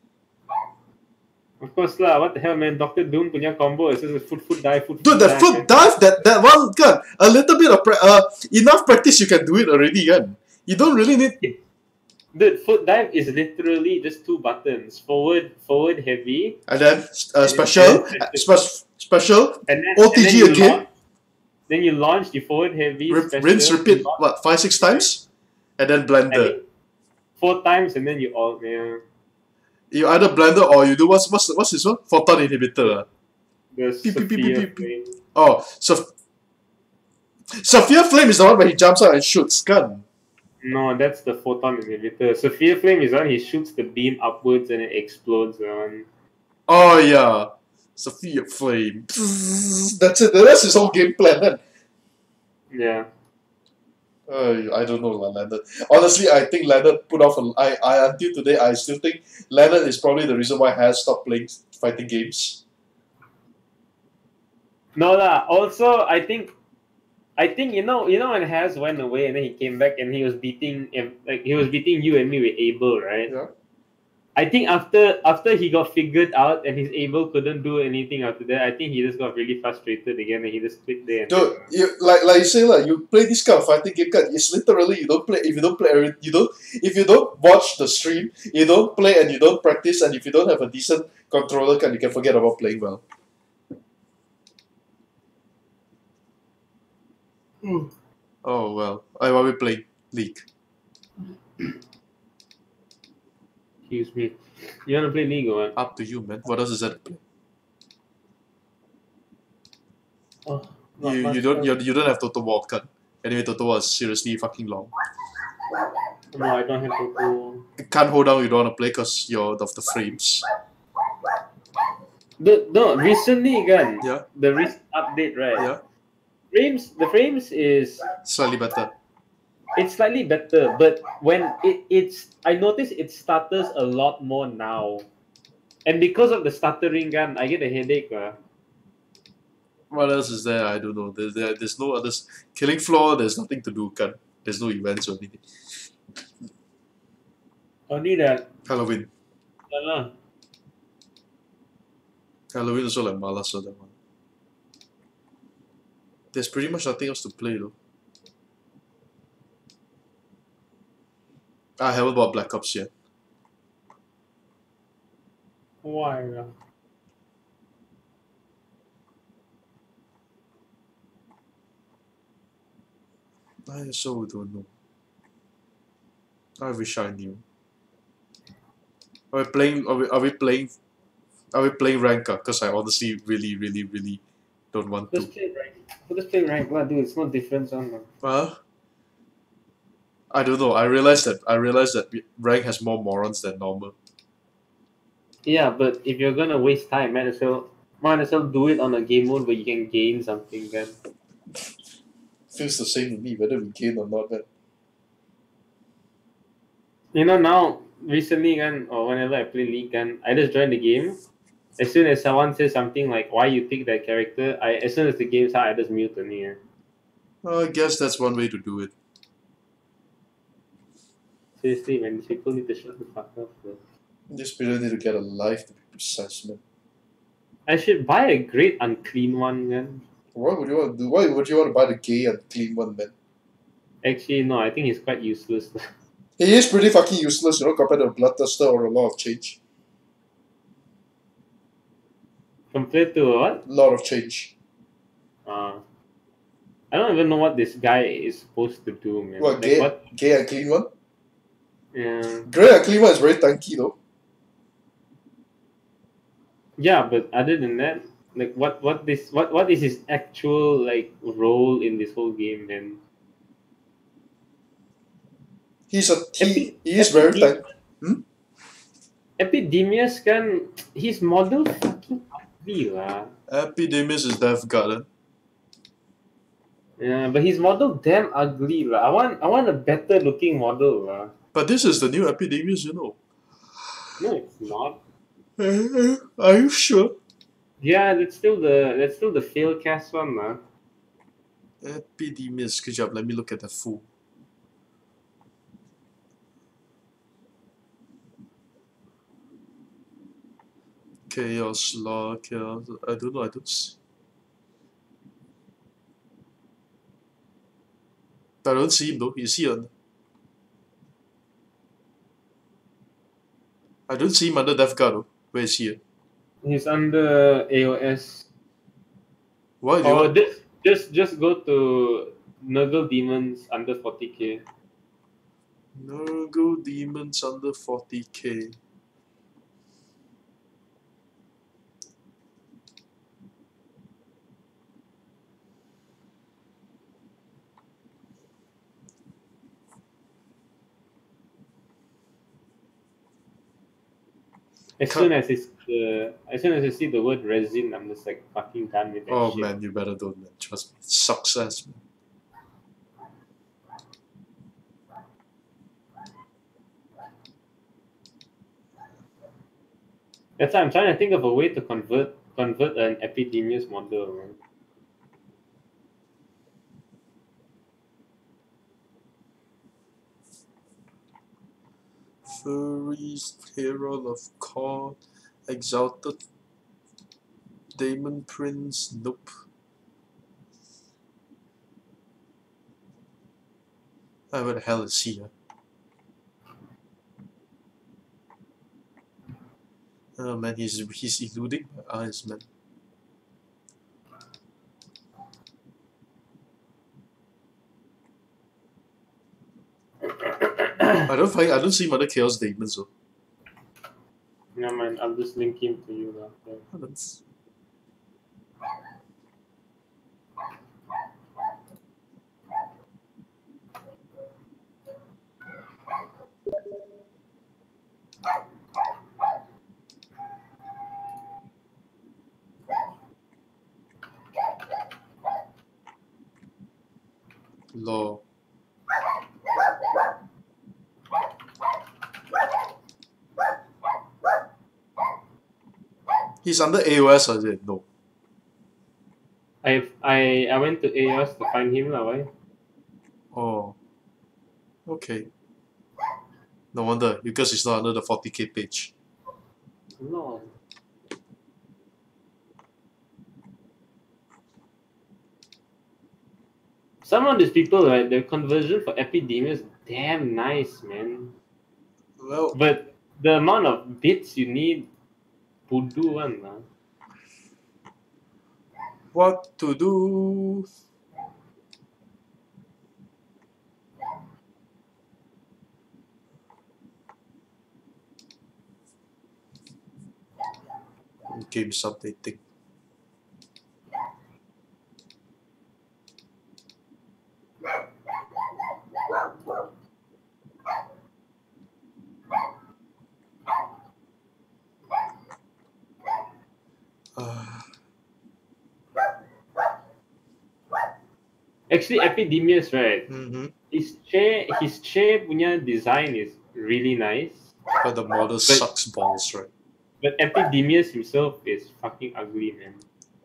Of course lah. What the hell, man? Doctor Doom punya combo is just a foot foot dive, foot Dude, foot the dive, foot man. dive, that, that one, kan, a little bit of, pra- uh, enough practice you can do it already, kan. You don't really need... Dude, foot dive is literally just two buttons. Forward, forward heavy. And then, uh, special, And then- uh, spe- special, And then, O T G and then you again. launch- Then you launch the forward heavy. Re- special, rinse, repeat, launch, what, five, six times? And then and blender. then four times, and then you all, yeah. You either blender or you do, what's, what's, what's this one? Photon inhibitor. Uh. The Beep, beep, beep, Sophia beep, beep. flame. Oh, so... Sophia Flame is the one where he jumps out and shoots, gun. No, that's the photon inhibitor. Sophia flame is when he shoots the beam upwards and it explodes. On. Oh yeah, Sophia Flame. That's it. That's his whole game plan. Then. Yeah. Uh, I don't know, Leonard. Honestly, I think Leonard put off. A, I, I until today, I still think Leonard is probably the reason why Has stopped playing fighting games. No lah. Also, I think, I think you know, you know when Has went away and then he came back and he was beating, like he was beating you and me with Abel, right? Yeah. I think after after he got figured out and his Abel couldn't do anything after that, I think he just got really frustrated again and he just quit there. And Dude, you, like like you say, like you play this kind of fighting game, it's literally you don't play if you don't play every, you don't if you don't watch the stream, you don't play and you don't practice, and if you don't have a decent controller, can you can forget about playing well. Mm. Oh well, I why we play League. Excuse me. You wanna play League or what? Up to you, man. What else is there to play? Oh, not You much you don't else. you, you don't have Total War, cut. Anyway, Total War is seriously fucking long. No, I don't have to go. You can't hold down. You don't want to play because you're of the frames. The, no, recently, again, Yeah. the recent update, right? Yeah, Frames, the frames is slightly better. it's slightly better, but when it, it's I notice it stutters a lot more now, and because of the stuttering gun, I get a headache. Uh. What else is there? I don't know. There's there, there's no others. Killing Floor. There's nothing to do. Cut. There's no events or anything. Only that. Halloween. Uh, Halloween also like malas so that one. There's pretty much nothing else to play though. I haven't bought Black Ops yet. Why? uh? I so don't know. I wish I knew. Are we playing? Are we, are we playing? Are we playing rank? Because I honestly really, really, really don't want Let's to. play rank. Let's play rank. What, dude? It's no difference on. man. Huh? I don't know. I realized that I realized that rank has more morons than normal. Yeah, but if you're gonna waste time, might as well, might as well do it on a game mode where you can gain something. Then. Feels the same to me whether we gain or not. Man. You know, now recently, gun or whenever I play League, gun, I just join the game. As soon as someone says something like "Why you pick that character," I as soon as the game's out, I just mute the ear. Well, I guess that's one way to do it. Seriously, man, these people need to shut the fuck up. Bro. This people need to get a life to be precise, man. I should buy a great unclean one, man. Why would you want to do? Why would you want to buy the gay and clean one, man? Actually, no, I think he's quite useless. He is pretty fucking useless, you know, compared to a Bloodthirster or a Law of Change. Compared to what? Lot of change. Uh, I don't even know what this guy is supposed to do, man. What, Like, gay, what? gay and clean one? Yeah. Grey and clean one is very tanky, though. Yeah, but other than that, like, what, what this, what, what is his actual like role in this whole game, man? He's a he, Epi- he is very Epi- tanky. Epidemius can his model fucking ugly, lah. Epidemius is Death Guard. Eh? Yeah, but his model damn ugly, lah. I want, I want a better looking model, lah. But this is the new Epidemius, you know. No, it's not. Are you sure? Yeah, that's still the that's still the fail cast one, lah. Epidemius, good job. Let me look at the full. Chaos Law, Chaos. I don't know. I don't see. I don't see him though. Is he on? I don't see him under Death Guard though. Where is he? He's under A O S. Why do you Oh, want? this, just just go to Nurgle Demons under forty K. Nurgle Demons under forty K. As soon as it's uh, as soon as I see the word resin, I'm just like fucking done with that Oh shit. man, you better don't, man. Trust me. It sucks ass, man. That's why I'm trying to think of a way to convert convert an Epidemius model, man. Furries, Herald of Khorne, Exalted Demon Prince, nope. Ah, where the hell is he? Huh? Oh man, he's he's eluding my eyes, man. I don't find I don't see other Chaos Demons though. No man, I'll just link him to you now. Yeah. I don't s- Law. He's under A O S, or is it? No. I I I went to A O S to find him, lah. Why? Oh. Okay. No wonder, because he's not under the forty K page. No. Some of these people, right, their conversion for Epidemius, damn nice, man. Well, But the amount of bits you need, Pudu one lah. what to do? Game's updating. Uh, Actually, Epidemius, right? mm-hmm. His chair, his chair punya design is really nice. But the model sucks balls, right? But Epidemius himself is fucking ugly, man.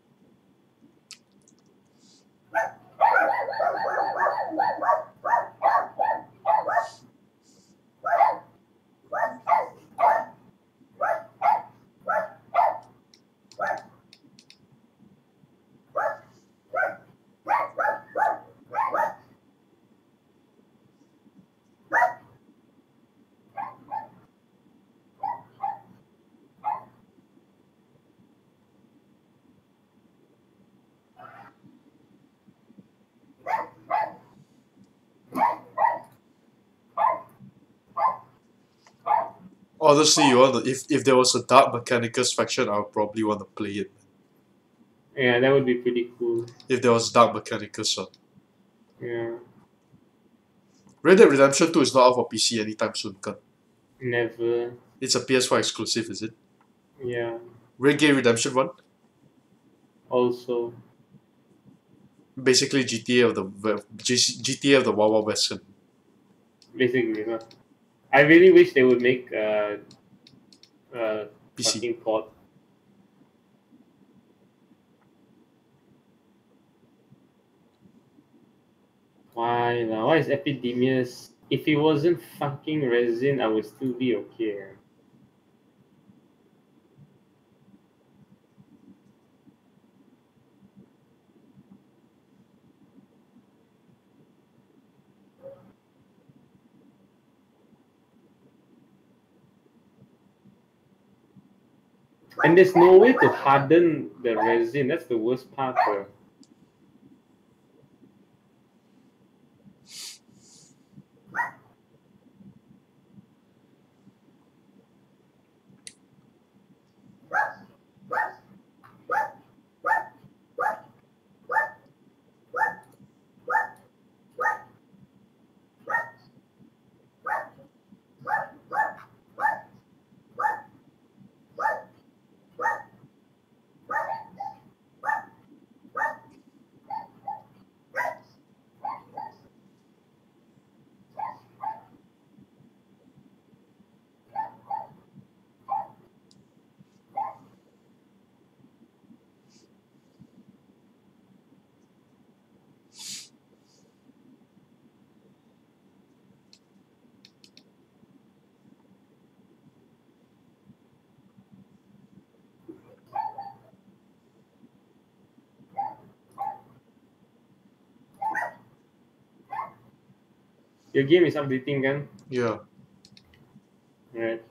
Honestly, you want to, if if there was a Dark Mechanicus faction, I would probably want to play it. Yeah, that would be pretty cool. If there was Dark Mechanicus, uh. Yeah. Red Dead Redemption two is not out for P C anytime soon, kan? Never. It's a P S four exclusive, is it? Yeah. Red Dead Redemption one? Also. Basically G T A of the G T A of the Wild Wild West. Basically, huh? I really wish they would make uh, uh, P C. fucking port. Why now? Why is Epidemius? If it wasn't fucking resin, I would still be okay. And there's no way to harden the resin. That's the worst part. Though. Your game is updating, kan? Yeah. Right.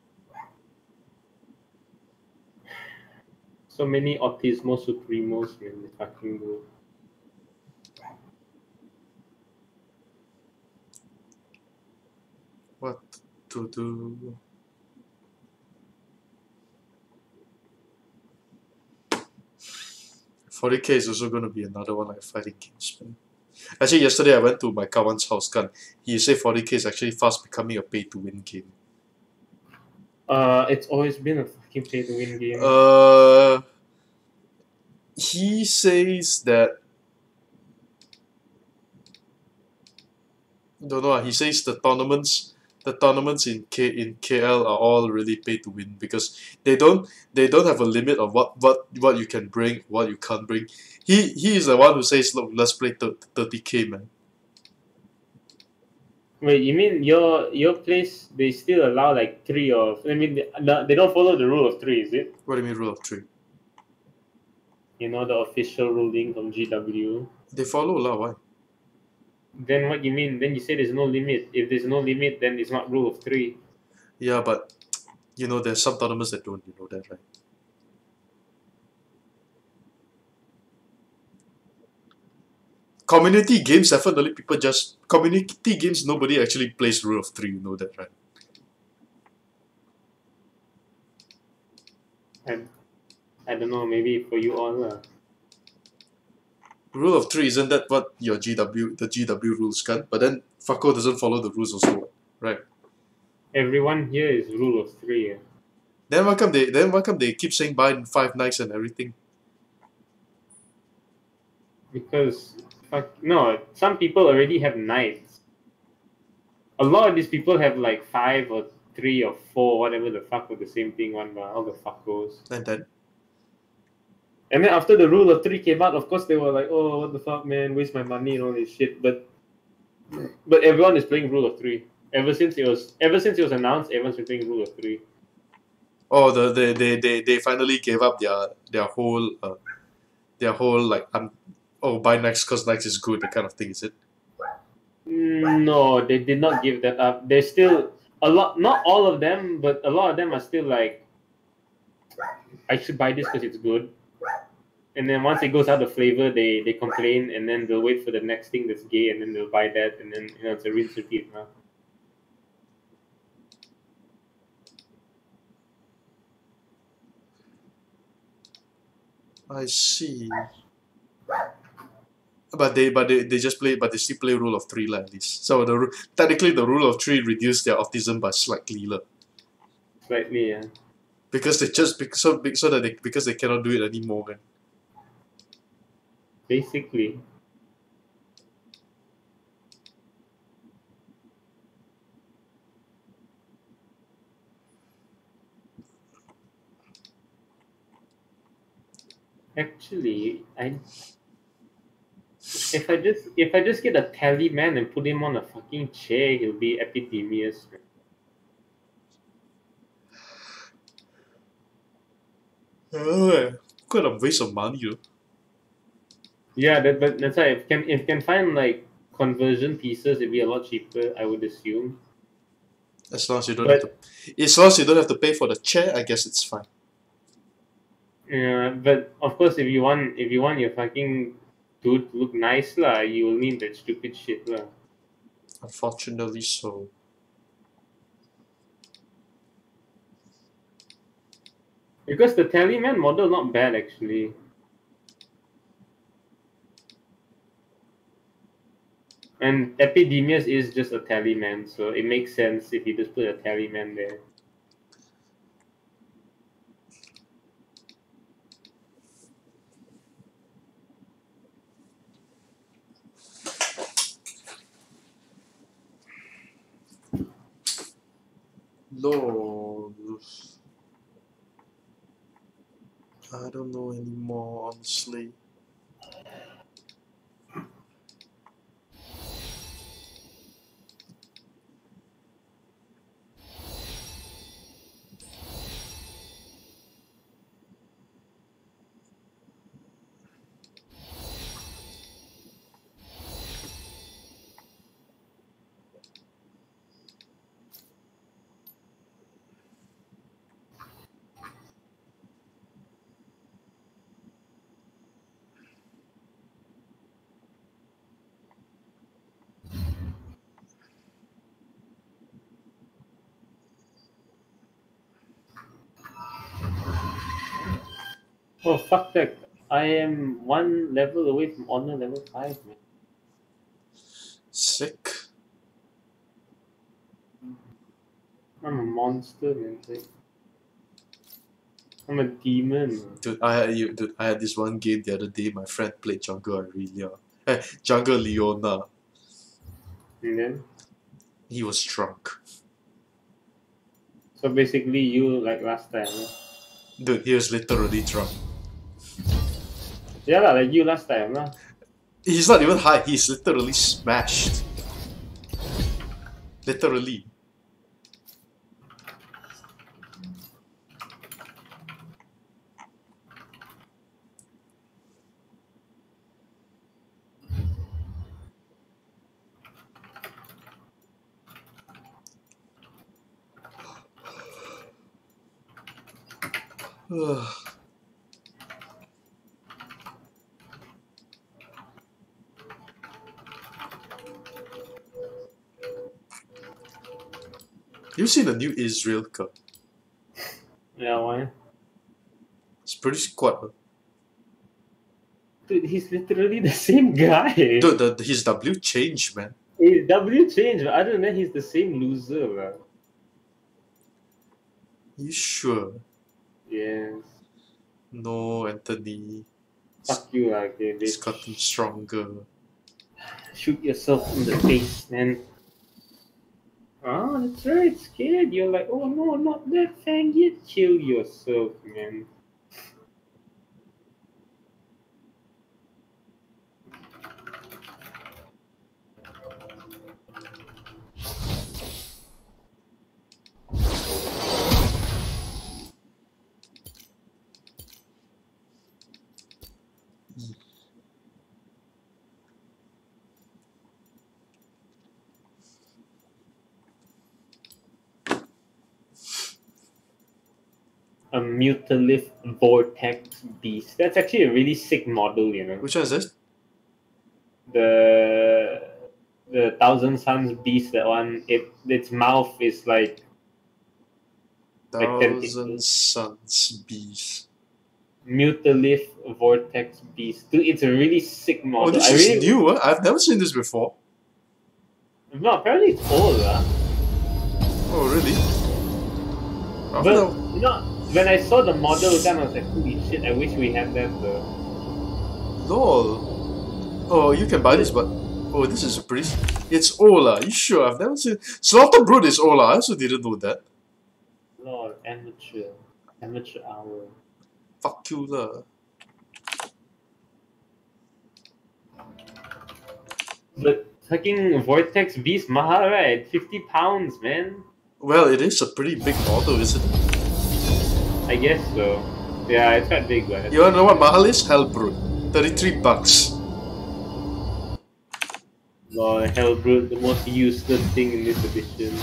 So many Autismo Supremos, man. They fucking do. What to do? forty K is also going to be another one like fighting games, man. Actually, yesterday I went to my kawan's house, kan. He said forty K is actually fast becoming a pay-to-win game. Uh, it's always been a fucking pay-to-win game. Uh, he says that. Don't know. He says the tournaments, the tournaments in K in K L are all really pay-to-win because they don't they don't have a limit of what what what you can bring, what you can't bring. He he is the one who says, look, let's play thirty K, man. Wait, you mean your your place? They still allow like three of? I mean, they, they don't follow the rule of three, is it? What do you mean rule of three? You know the official ruling from G W. They follow lah. Why? Then what you mean? Then you say there's no limit. If there's no limit, then it's not rule of three. Yeah, but you know, there's some tournaments that don't. You know that, right? Community games, definitely people just community games. Nobody actually plays Rule of Three. You know that, right? I, I don't know, maybe for you all. Uh, Rule of Three, isn't that what your G W the G W rules can? But then Fako doesn't follow the rules also, right? everyone here is rule of three. Uh. Then why come they then why come they keep saying buy five knights and everything? Because, fuck, no, some people already have knights. A lot of these people have like five or three or four, whatever the fuck, with the same thing, one by all the fuckos. And then And then after the rule of three came out, of course they were like, "Oh, what the fuck, man? Waste my money and all this shit." But, but everyone is playing rule of three. Ever since it was, ever since it was announced, everyone's been playing rule of three. oh the they they they, they finally gave up their their whole uh, their whole like um oh buy knights because knights is good, that kind of thing, is it? No, they did not give that up. There's still a lot, not all of them, but a lot of them are still like, I should buy this because it's good. And then once it goes out of flavor, they, they complain, and then they'll wait for the next thing that's gay, and then they'll buy that, and then you know it's a rinse repeat. Huh? I see. But they but they, they just play but they still play rule of three lah, at least. So the ru- technically the rule of three reduced their autism by slightly lah. Slightly, yeah. Because they just because so big so that they because they cannot do it anymore, man. Basically. Actually, I if I just if I just get a tally man and put him on a fucking chair, he'll be epidemious. Uh, quite a waste of money, though. Yeah, that, but that's why if can if can find like conversion pieces, it'd be a lot cheaper, I would assume. As long as you don't But- have to, as long as you don't have to pay for the chair, I guess it's fine. Yeah, but of course, if you want if you want your fucking dude to look nice lah, you will need that stupid shit lah. Unfortunately, so. Because the Tallyman model not bad actually. And Epidemius is just a Tallyman, so it makes sense if you just put a Tallyman there. Lord. I don't know anymore, honestly. Oh fuck that! I am one level away from honor level five, man. Sick. I'm a monster, man. Like, I'm a demon. Man. Dude, I had you. Dude, I had this one game the other day. My friend played Jungle Aurelia. Eh, Jungle Leona. And then, He was drunk. so basically, you like last time. Huh? Dude, he was literally drunk. Yeah, lah, like you last time. Huh? He's not even high. He's literally smashed. Literally. You seen the new Israel Cup? Yeah, why? It's pretty squat. Huh? Dude, he's literally the same guy. Dude, the, his W changed, man. His W changed, but other than that, he's the same loser, man. You sure? Yes. No, Anthony. Fuck you, lah, okay, He's bitch. gotten stronger. Shoot yourself in the face, man. Oh, that's right, scared. You're like, oh no, not that Fang yet. Kill yourself, man. A Mutalith Vortex Beast. That's actually a really sick model, you know. Which one is this? The the Thousand Suns Beast, that one. It its mouth is like like Thousand Suns Beast. Mutalith Vortex Beast. Dude, it's a really sick model. Oh, this I is really, new, huh? I've never seen this before. No, apparently it's old, lah. Oh, really? I've But never- you know, when I saw the model, then I was like, holy shit! I wish we had that though. Lol. Oh, you can buy this, but oh, this is pretty. It's Ola. You sure? I've never seen. Slaughter Brood is Ola. I also didn't know that. Lord, amateur, amateur hour. Fuck you, lah. But fucking Vortex Beast mahal, right? Fifty pounds, man. Well, it is a pretty big model, isn't it? I guess so. Yeah, it's quite big, but You wanna know what mahal is? Hellbrood. thirty-three bucks. Lord, Hellbrood, the most useless thing in this edition.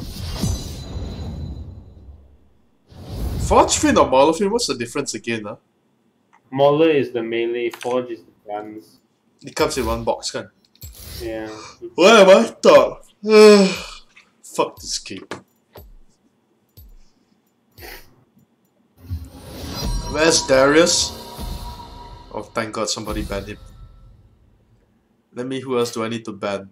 Forge Fin or Molofin? What's the difference again, huh? Mauler is the melee, Forge is the guns. It comes in one box, kan? Yeah. What have I thought? Fuck this game. Where's Darius? Oh, thank God somebody banned him. Let me, who else do I need to ban?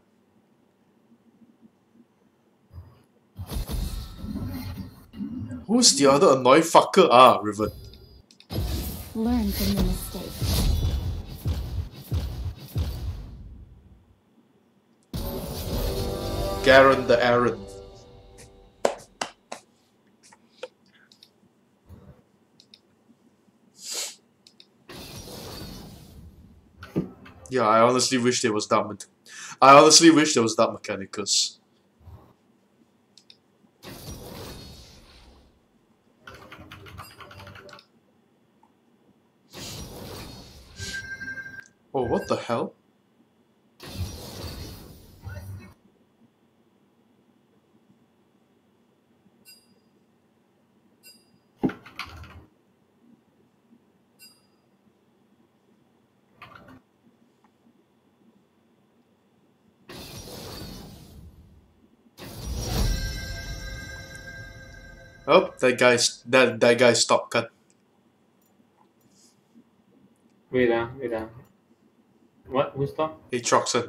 Who's the other annoying fucker? Ah, Riven. Learn from your mistakes. Garen the Aaron. Yeah, I honestly wish there was that. Me I honestly wish there was that Mechanicus. Oh, what the hell? Oh, that guy's that that guy stopped cut. Wait ah, wait ah. What? Who stopped? Aatroxen.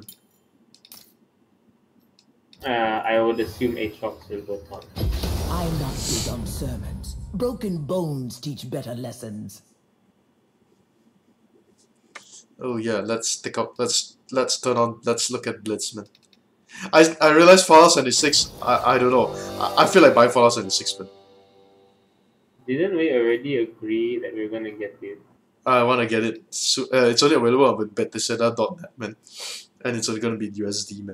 Uh, I would assume Aatrox will go top. I'm not big on sermons. Broken bones teach better lessons. Oh yeah, let's take up. Let's let's turn on. Let's look at Blitzman. I I realized Fallout seventy-six. I I don't know. I, I feel like buying Fallout seventy-six, man. Didn't we already agree that we we're gonna get it? I want to get it. So, uh, it's only available on Bethesda dot net, man, and it's only gonna be U S D, man.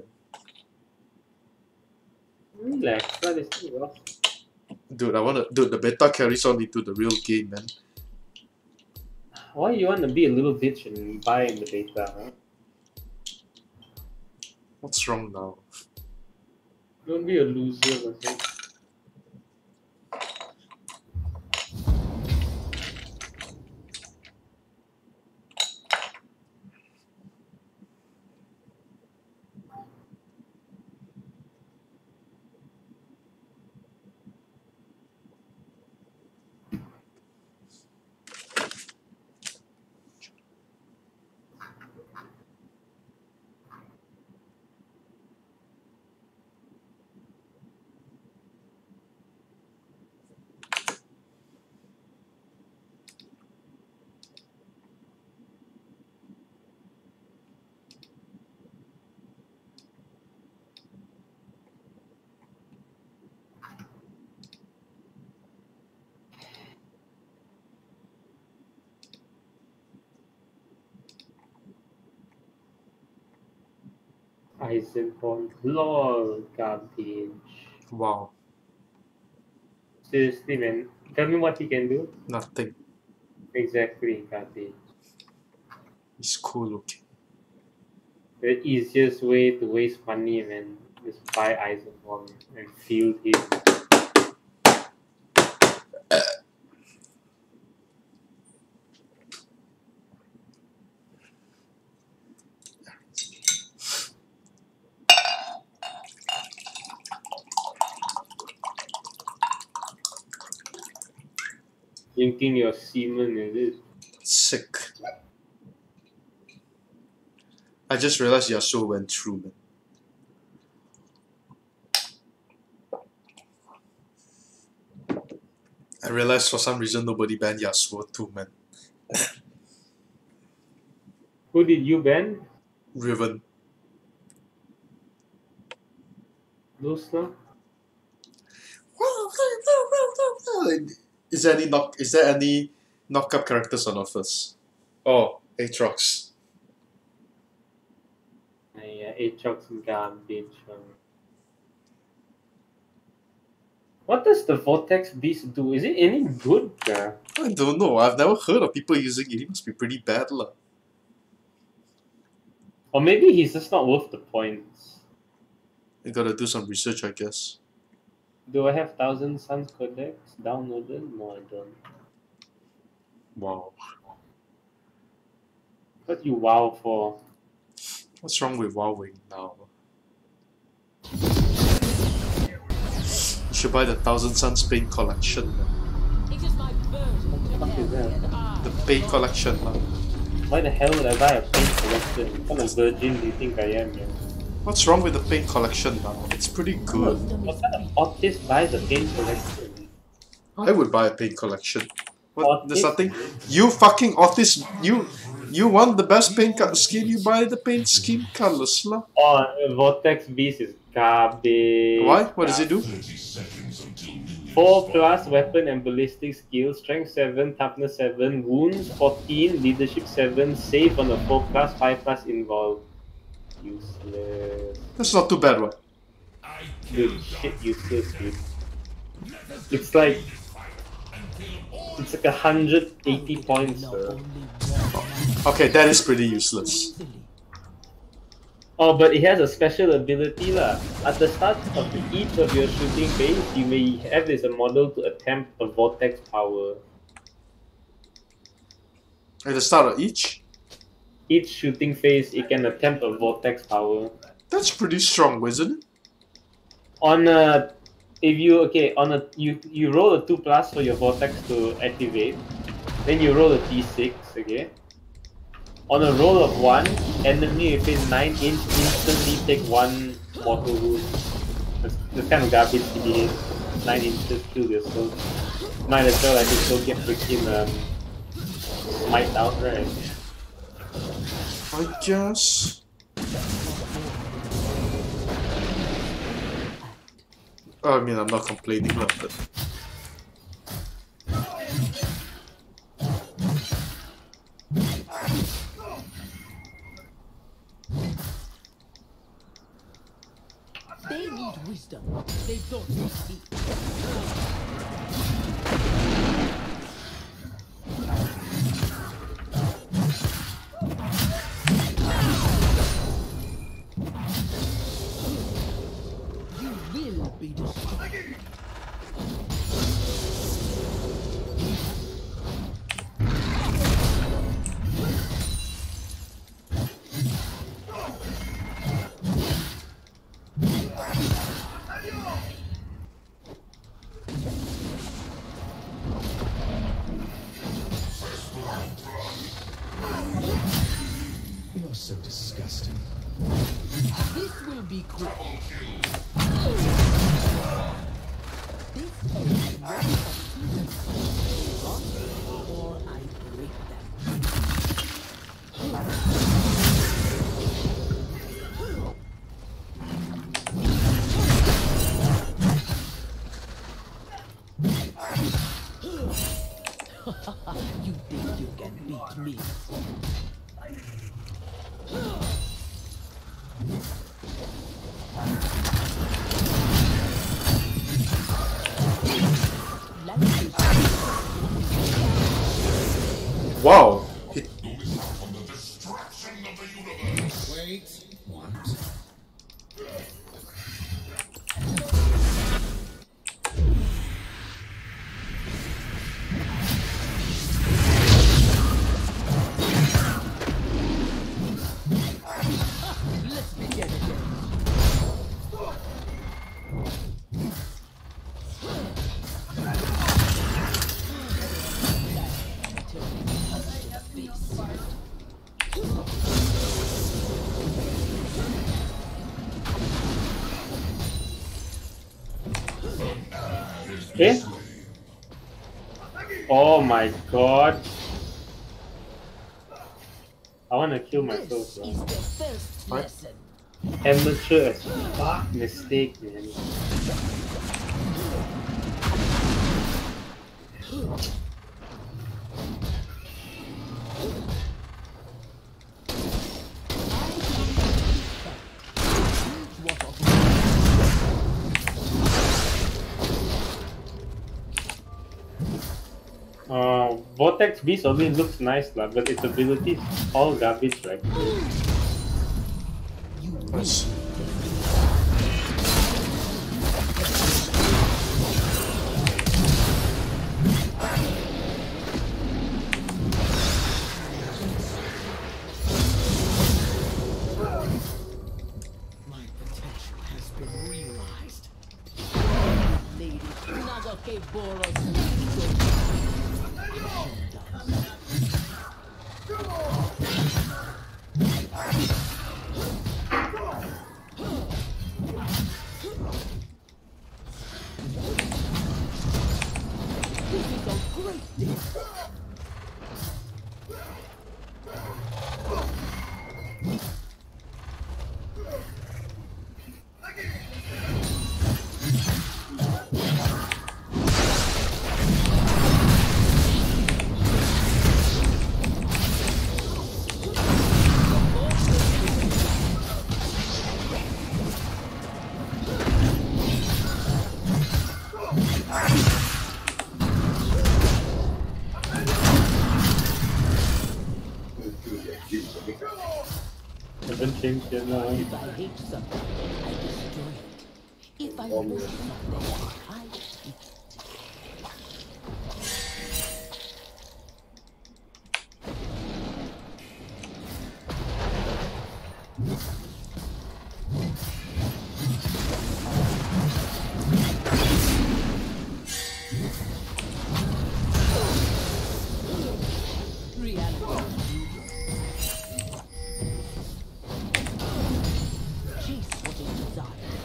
Relax, that is too rough. Dude, I wanna. Dude, the beta carries on into the real game, man. Why you want to be a little bitch and buy in the beta, huh? What's wrong now? Don't be a loser, okay? Eisenhorn. Lol, garbage. Wow. Seriously, man. Tell me what he can do. Nothing. Exactly, garbage. It's cool looking. The easiest way to waste money, man, is buy Eisenhorn and field him. Drinking your semen, is it? Sick. I just realized Yasuo went through, man. I realized for some reason nobody banned Yasuo too, man. Who did you ban? Riven. Lusna? Is there any knock? Is there any knockup characters on offers? Oh, Aatrox. Yeah, Aatrox garbage. Um. What does the Vortex Beast do? Is it any good? Uh? I don't know. I've never heard of people using it. It must be pretty bad, lah. Or maybe he's just not worth the points. You gotta do some research, I guess. Do I have Thousand Suns Codex downloaded? No, I don't. Wow. What you wow for? What's wrong with wowing now? You should buy the Thousand Suns Paint Collection, man. What the fuck is that? The Paint Collection, man. Why the hell would I buy a paint collection? What kind of virgin do you think I am, man? What's wrong with the Paint Collection now? It's pretty good. What kind of autist buys a paint collection? I would buy a Paint Collection. What? There's Autis? nothing. You fucking autist. You you want the best paint co- scheme? You buy the paint scheme colors, lah. Oh, Vortex Beast is garbage. Why? What does it do? four plus weapon and ballistic skills, strength seven, toughness seven, wounds fourteen, leadership seven, save on a four plus, five plus involved. Useless. That's not too bad, what? Dude, shit useless, dude. It's like it's like a hundred eighty points. Uh. Okay, that is pretty useless. Oh, but it has a special ability lah. At the start of each of your shooting phase, you may have as a model to attempt a vortex power. At the start of each? Each shooting phase, it can attempt a vortex power. That's pretty strong, isn't it? On a, if you okay, on a you you roll a two plus for your vortex to activate, then you roll a d six, okay. On a roll of one, enemy within nine inch instantly take one mortal wound. That's, that's kind of garbage to be nine inches kill yourself. Might as well I just go get freaking um smite out, right? I guess. I mean, I'm not complaining, but. They need wisdom. They don't need speed. You will be destroyed. You're so disgusting. This will be quick. This is ready or I break them. You think you can beat me? Wow. He... Wait. What? Let's begin again. Eh? Oh my god. I wanna kill myself, This bro. is the first What? lesson. Amateur as fuck mistake, man. Uh, Vortex Beast only looks nice, lah, but its ability is all garbage, right? Nice. My potential has been realized. Lady Nagake Boros. This is a great day. Haven't changed yet now. If I hate something, I destroy it. If I love something, I hate it. Reality. Chase what is desired.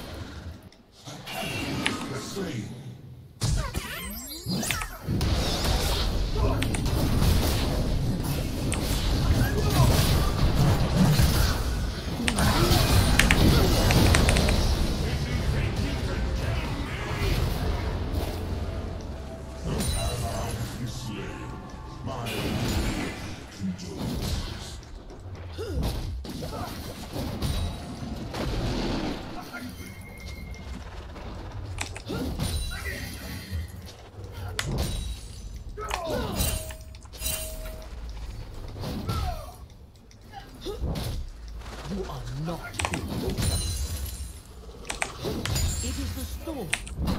You are not able. It is the storm.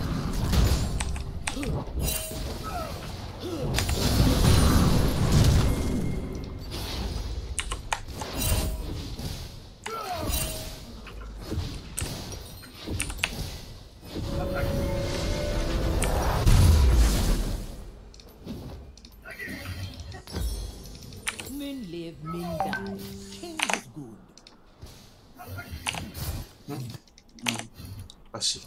Men live, men die. Change is good. I see.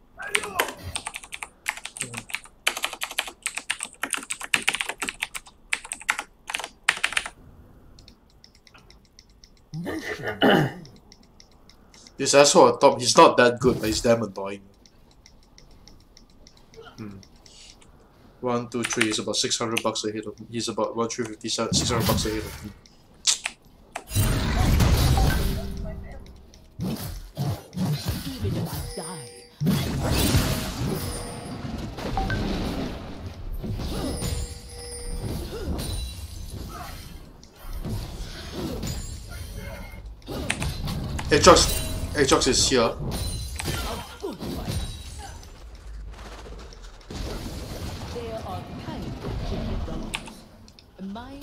This asshole on top, he's not that good, but he's damn annoying. Hmm. One, two, three, he's about six hundred bucks ahead of me. He's about one, three, fifty, six hundred bucks ahead of me. Even if I die, Aatrox, Aatrox is here. There are kind of chicken dogs. Mine.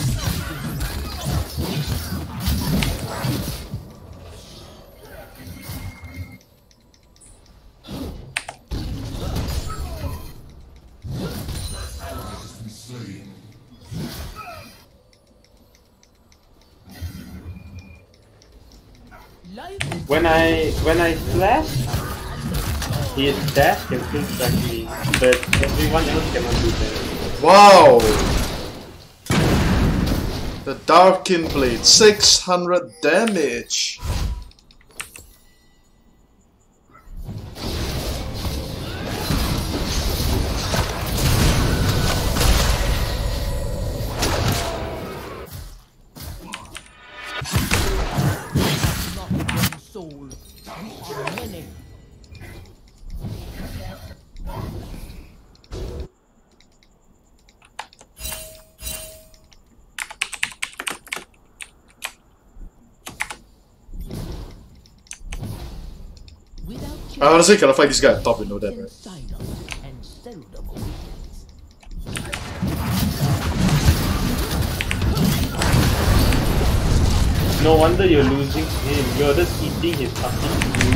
When I when I flash, his dash can still track me, but everyone else cannot do that. Wow! The Darkin Blade, six hundred damage. Soul. We are many. I honestly cannot fight this guy at top with no damage. Right? And seldom awakens. No wonder you're losing him. You're just eating his fucking food.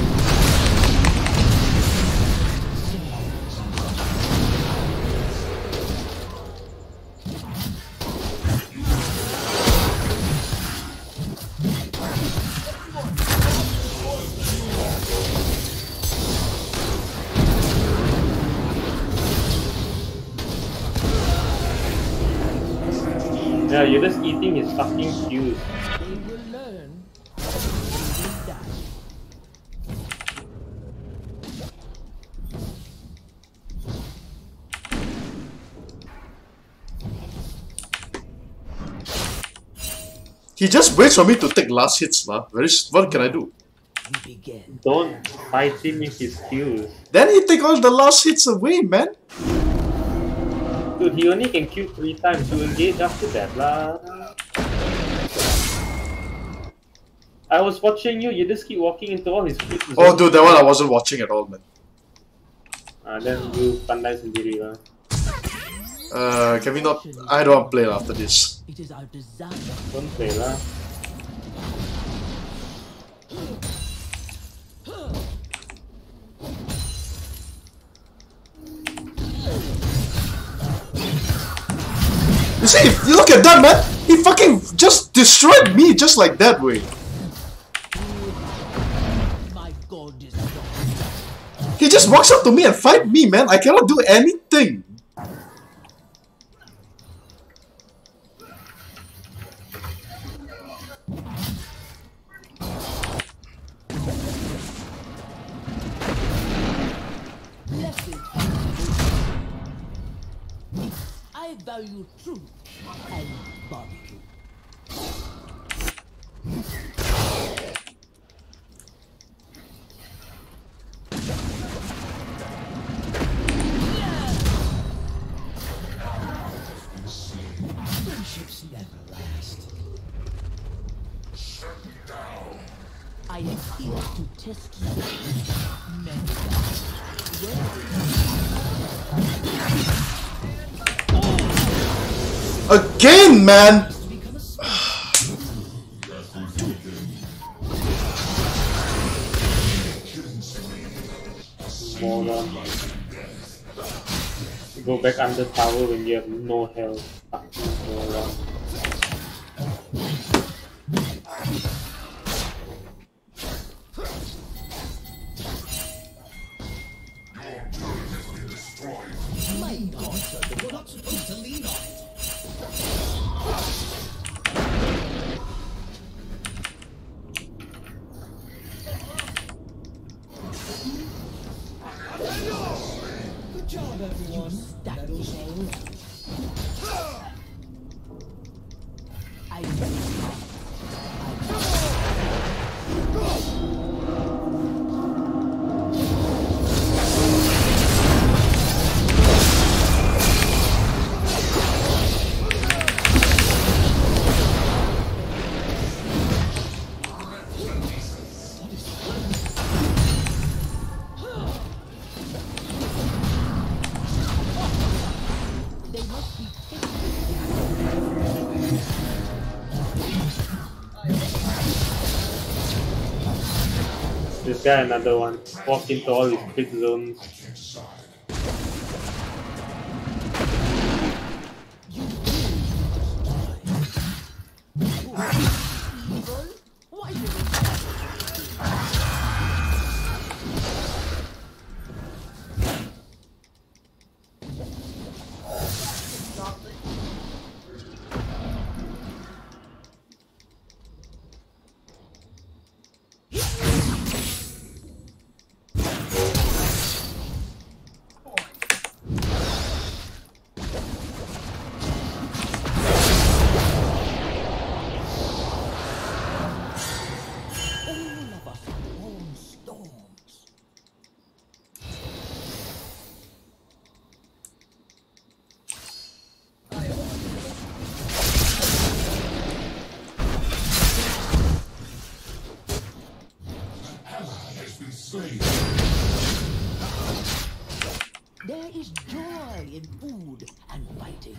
Yeah, you're just eating his fucking fuse. They will learn. They will die. He just waits for me to take last hits, lah. Very. What can I do? We begin. Don't fight him with his fuse. Then he take all the last hits away, man. Dude, he only can Q three times to engage after that lah. I was watching you, you just keep walking into all his creeps. Oh dude, that one I wasn't watching at all, man. Ah, then you pandai sendiri lah. Uh, can we not? I don't want to play after this. It is our desire. Don't play lah. You see, you look at that, man. He fucking just destroyed me just like that way. My God is gone. He just walks up to me and fight me, man. I cannot do anything. I value truth and barbecue. Friendships never last. I am here to test you. Men Again, man! Moron. Go back under tower when you have no health. Fucking moron. My God, you're not supposed to lean on it. Good job, everyone. That was all. I Yeah, another one. Walk into all these quick zones. There is joy in food and fighting.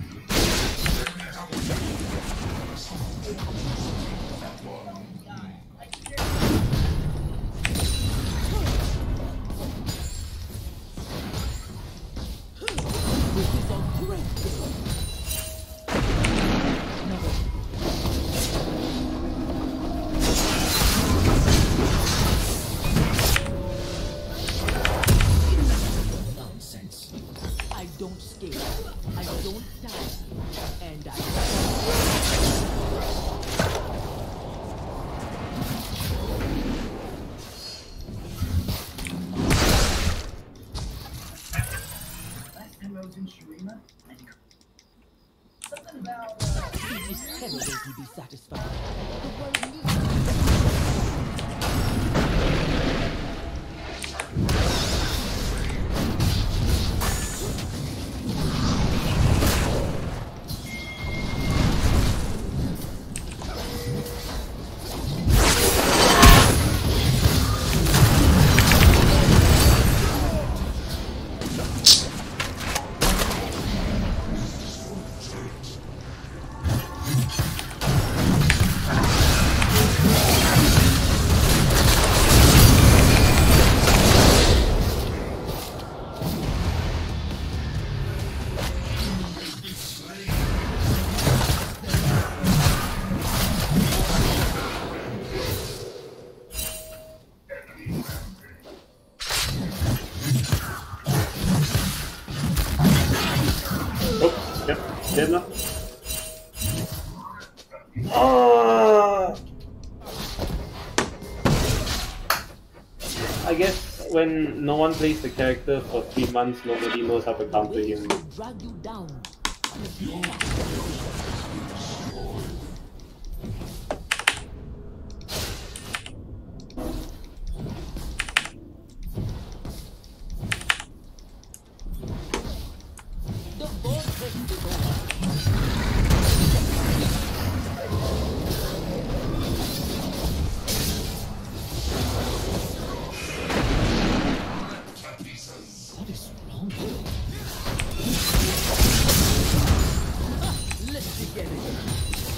This is a great day. Nonsense. I don't scale. I don't die. And I... It is terrible to be satisfied. The world needs... Oh, yep, dead now. Oh! I guess when no one plays the character for three months, nobody knows how to counter him. Drag you down. The vortex is over. What is wrong with you? Let's begin it.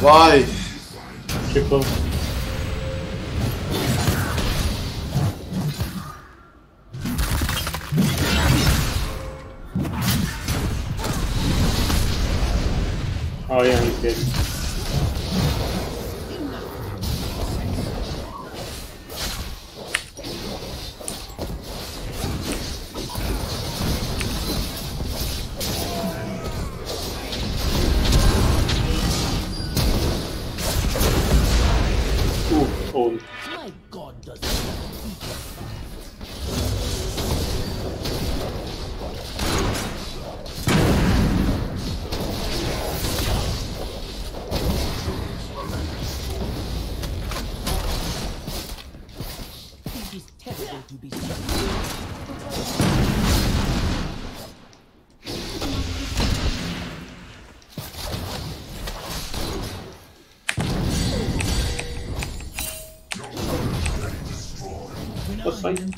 Why? Triple. Oh yeah, he's dead. Ooh, old. My God does it is terrible to be stuck. What's fine?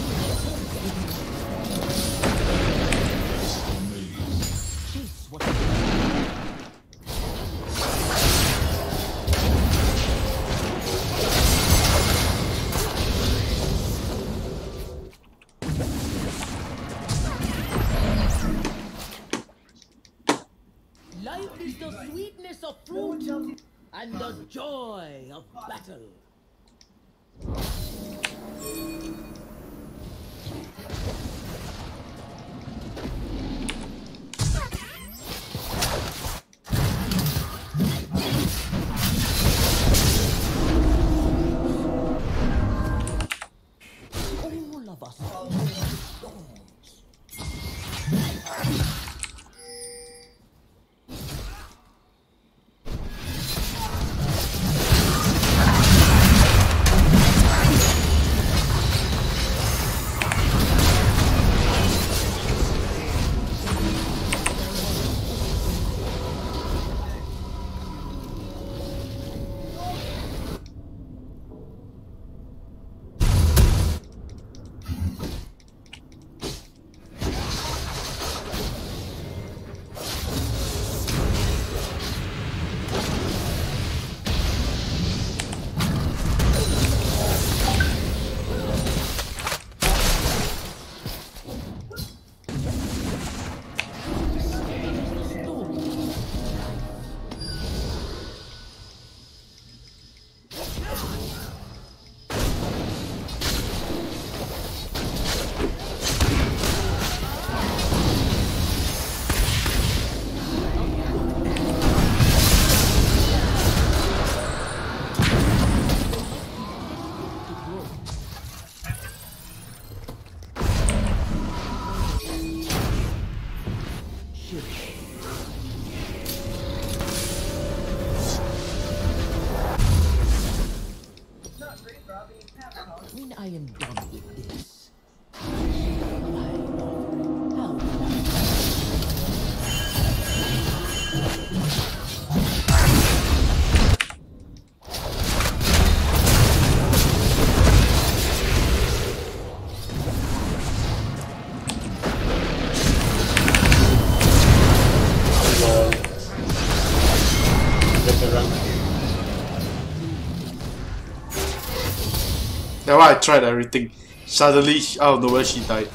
Chase what life is the sweetness of fruit and the joy of battle. All of us are storms. When I am done with this, my Lord, how will I That's why I tried everything. Suddenly, out of nowhere, she died.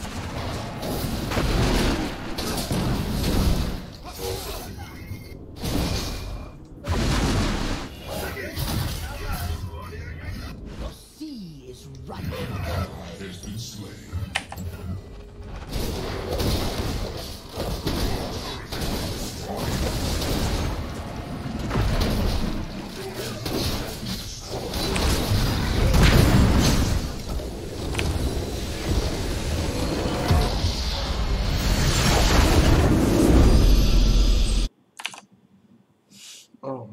The sea is right. Has been slain. Oh.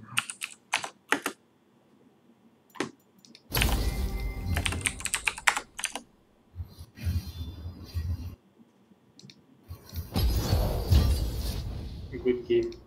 Good game.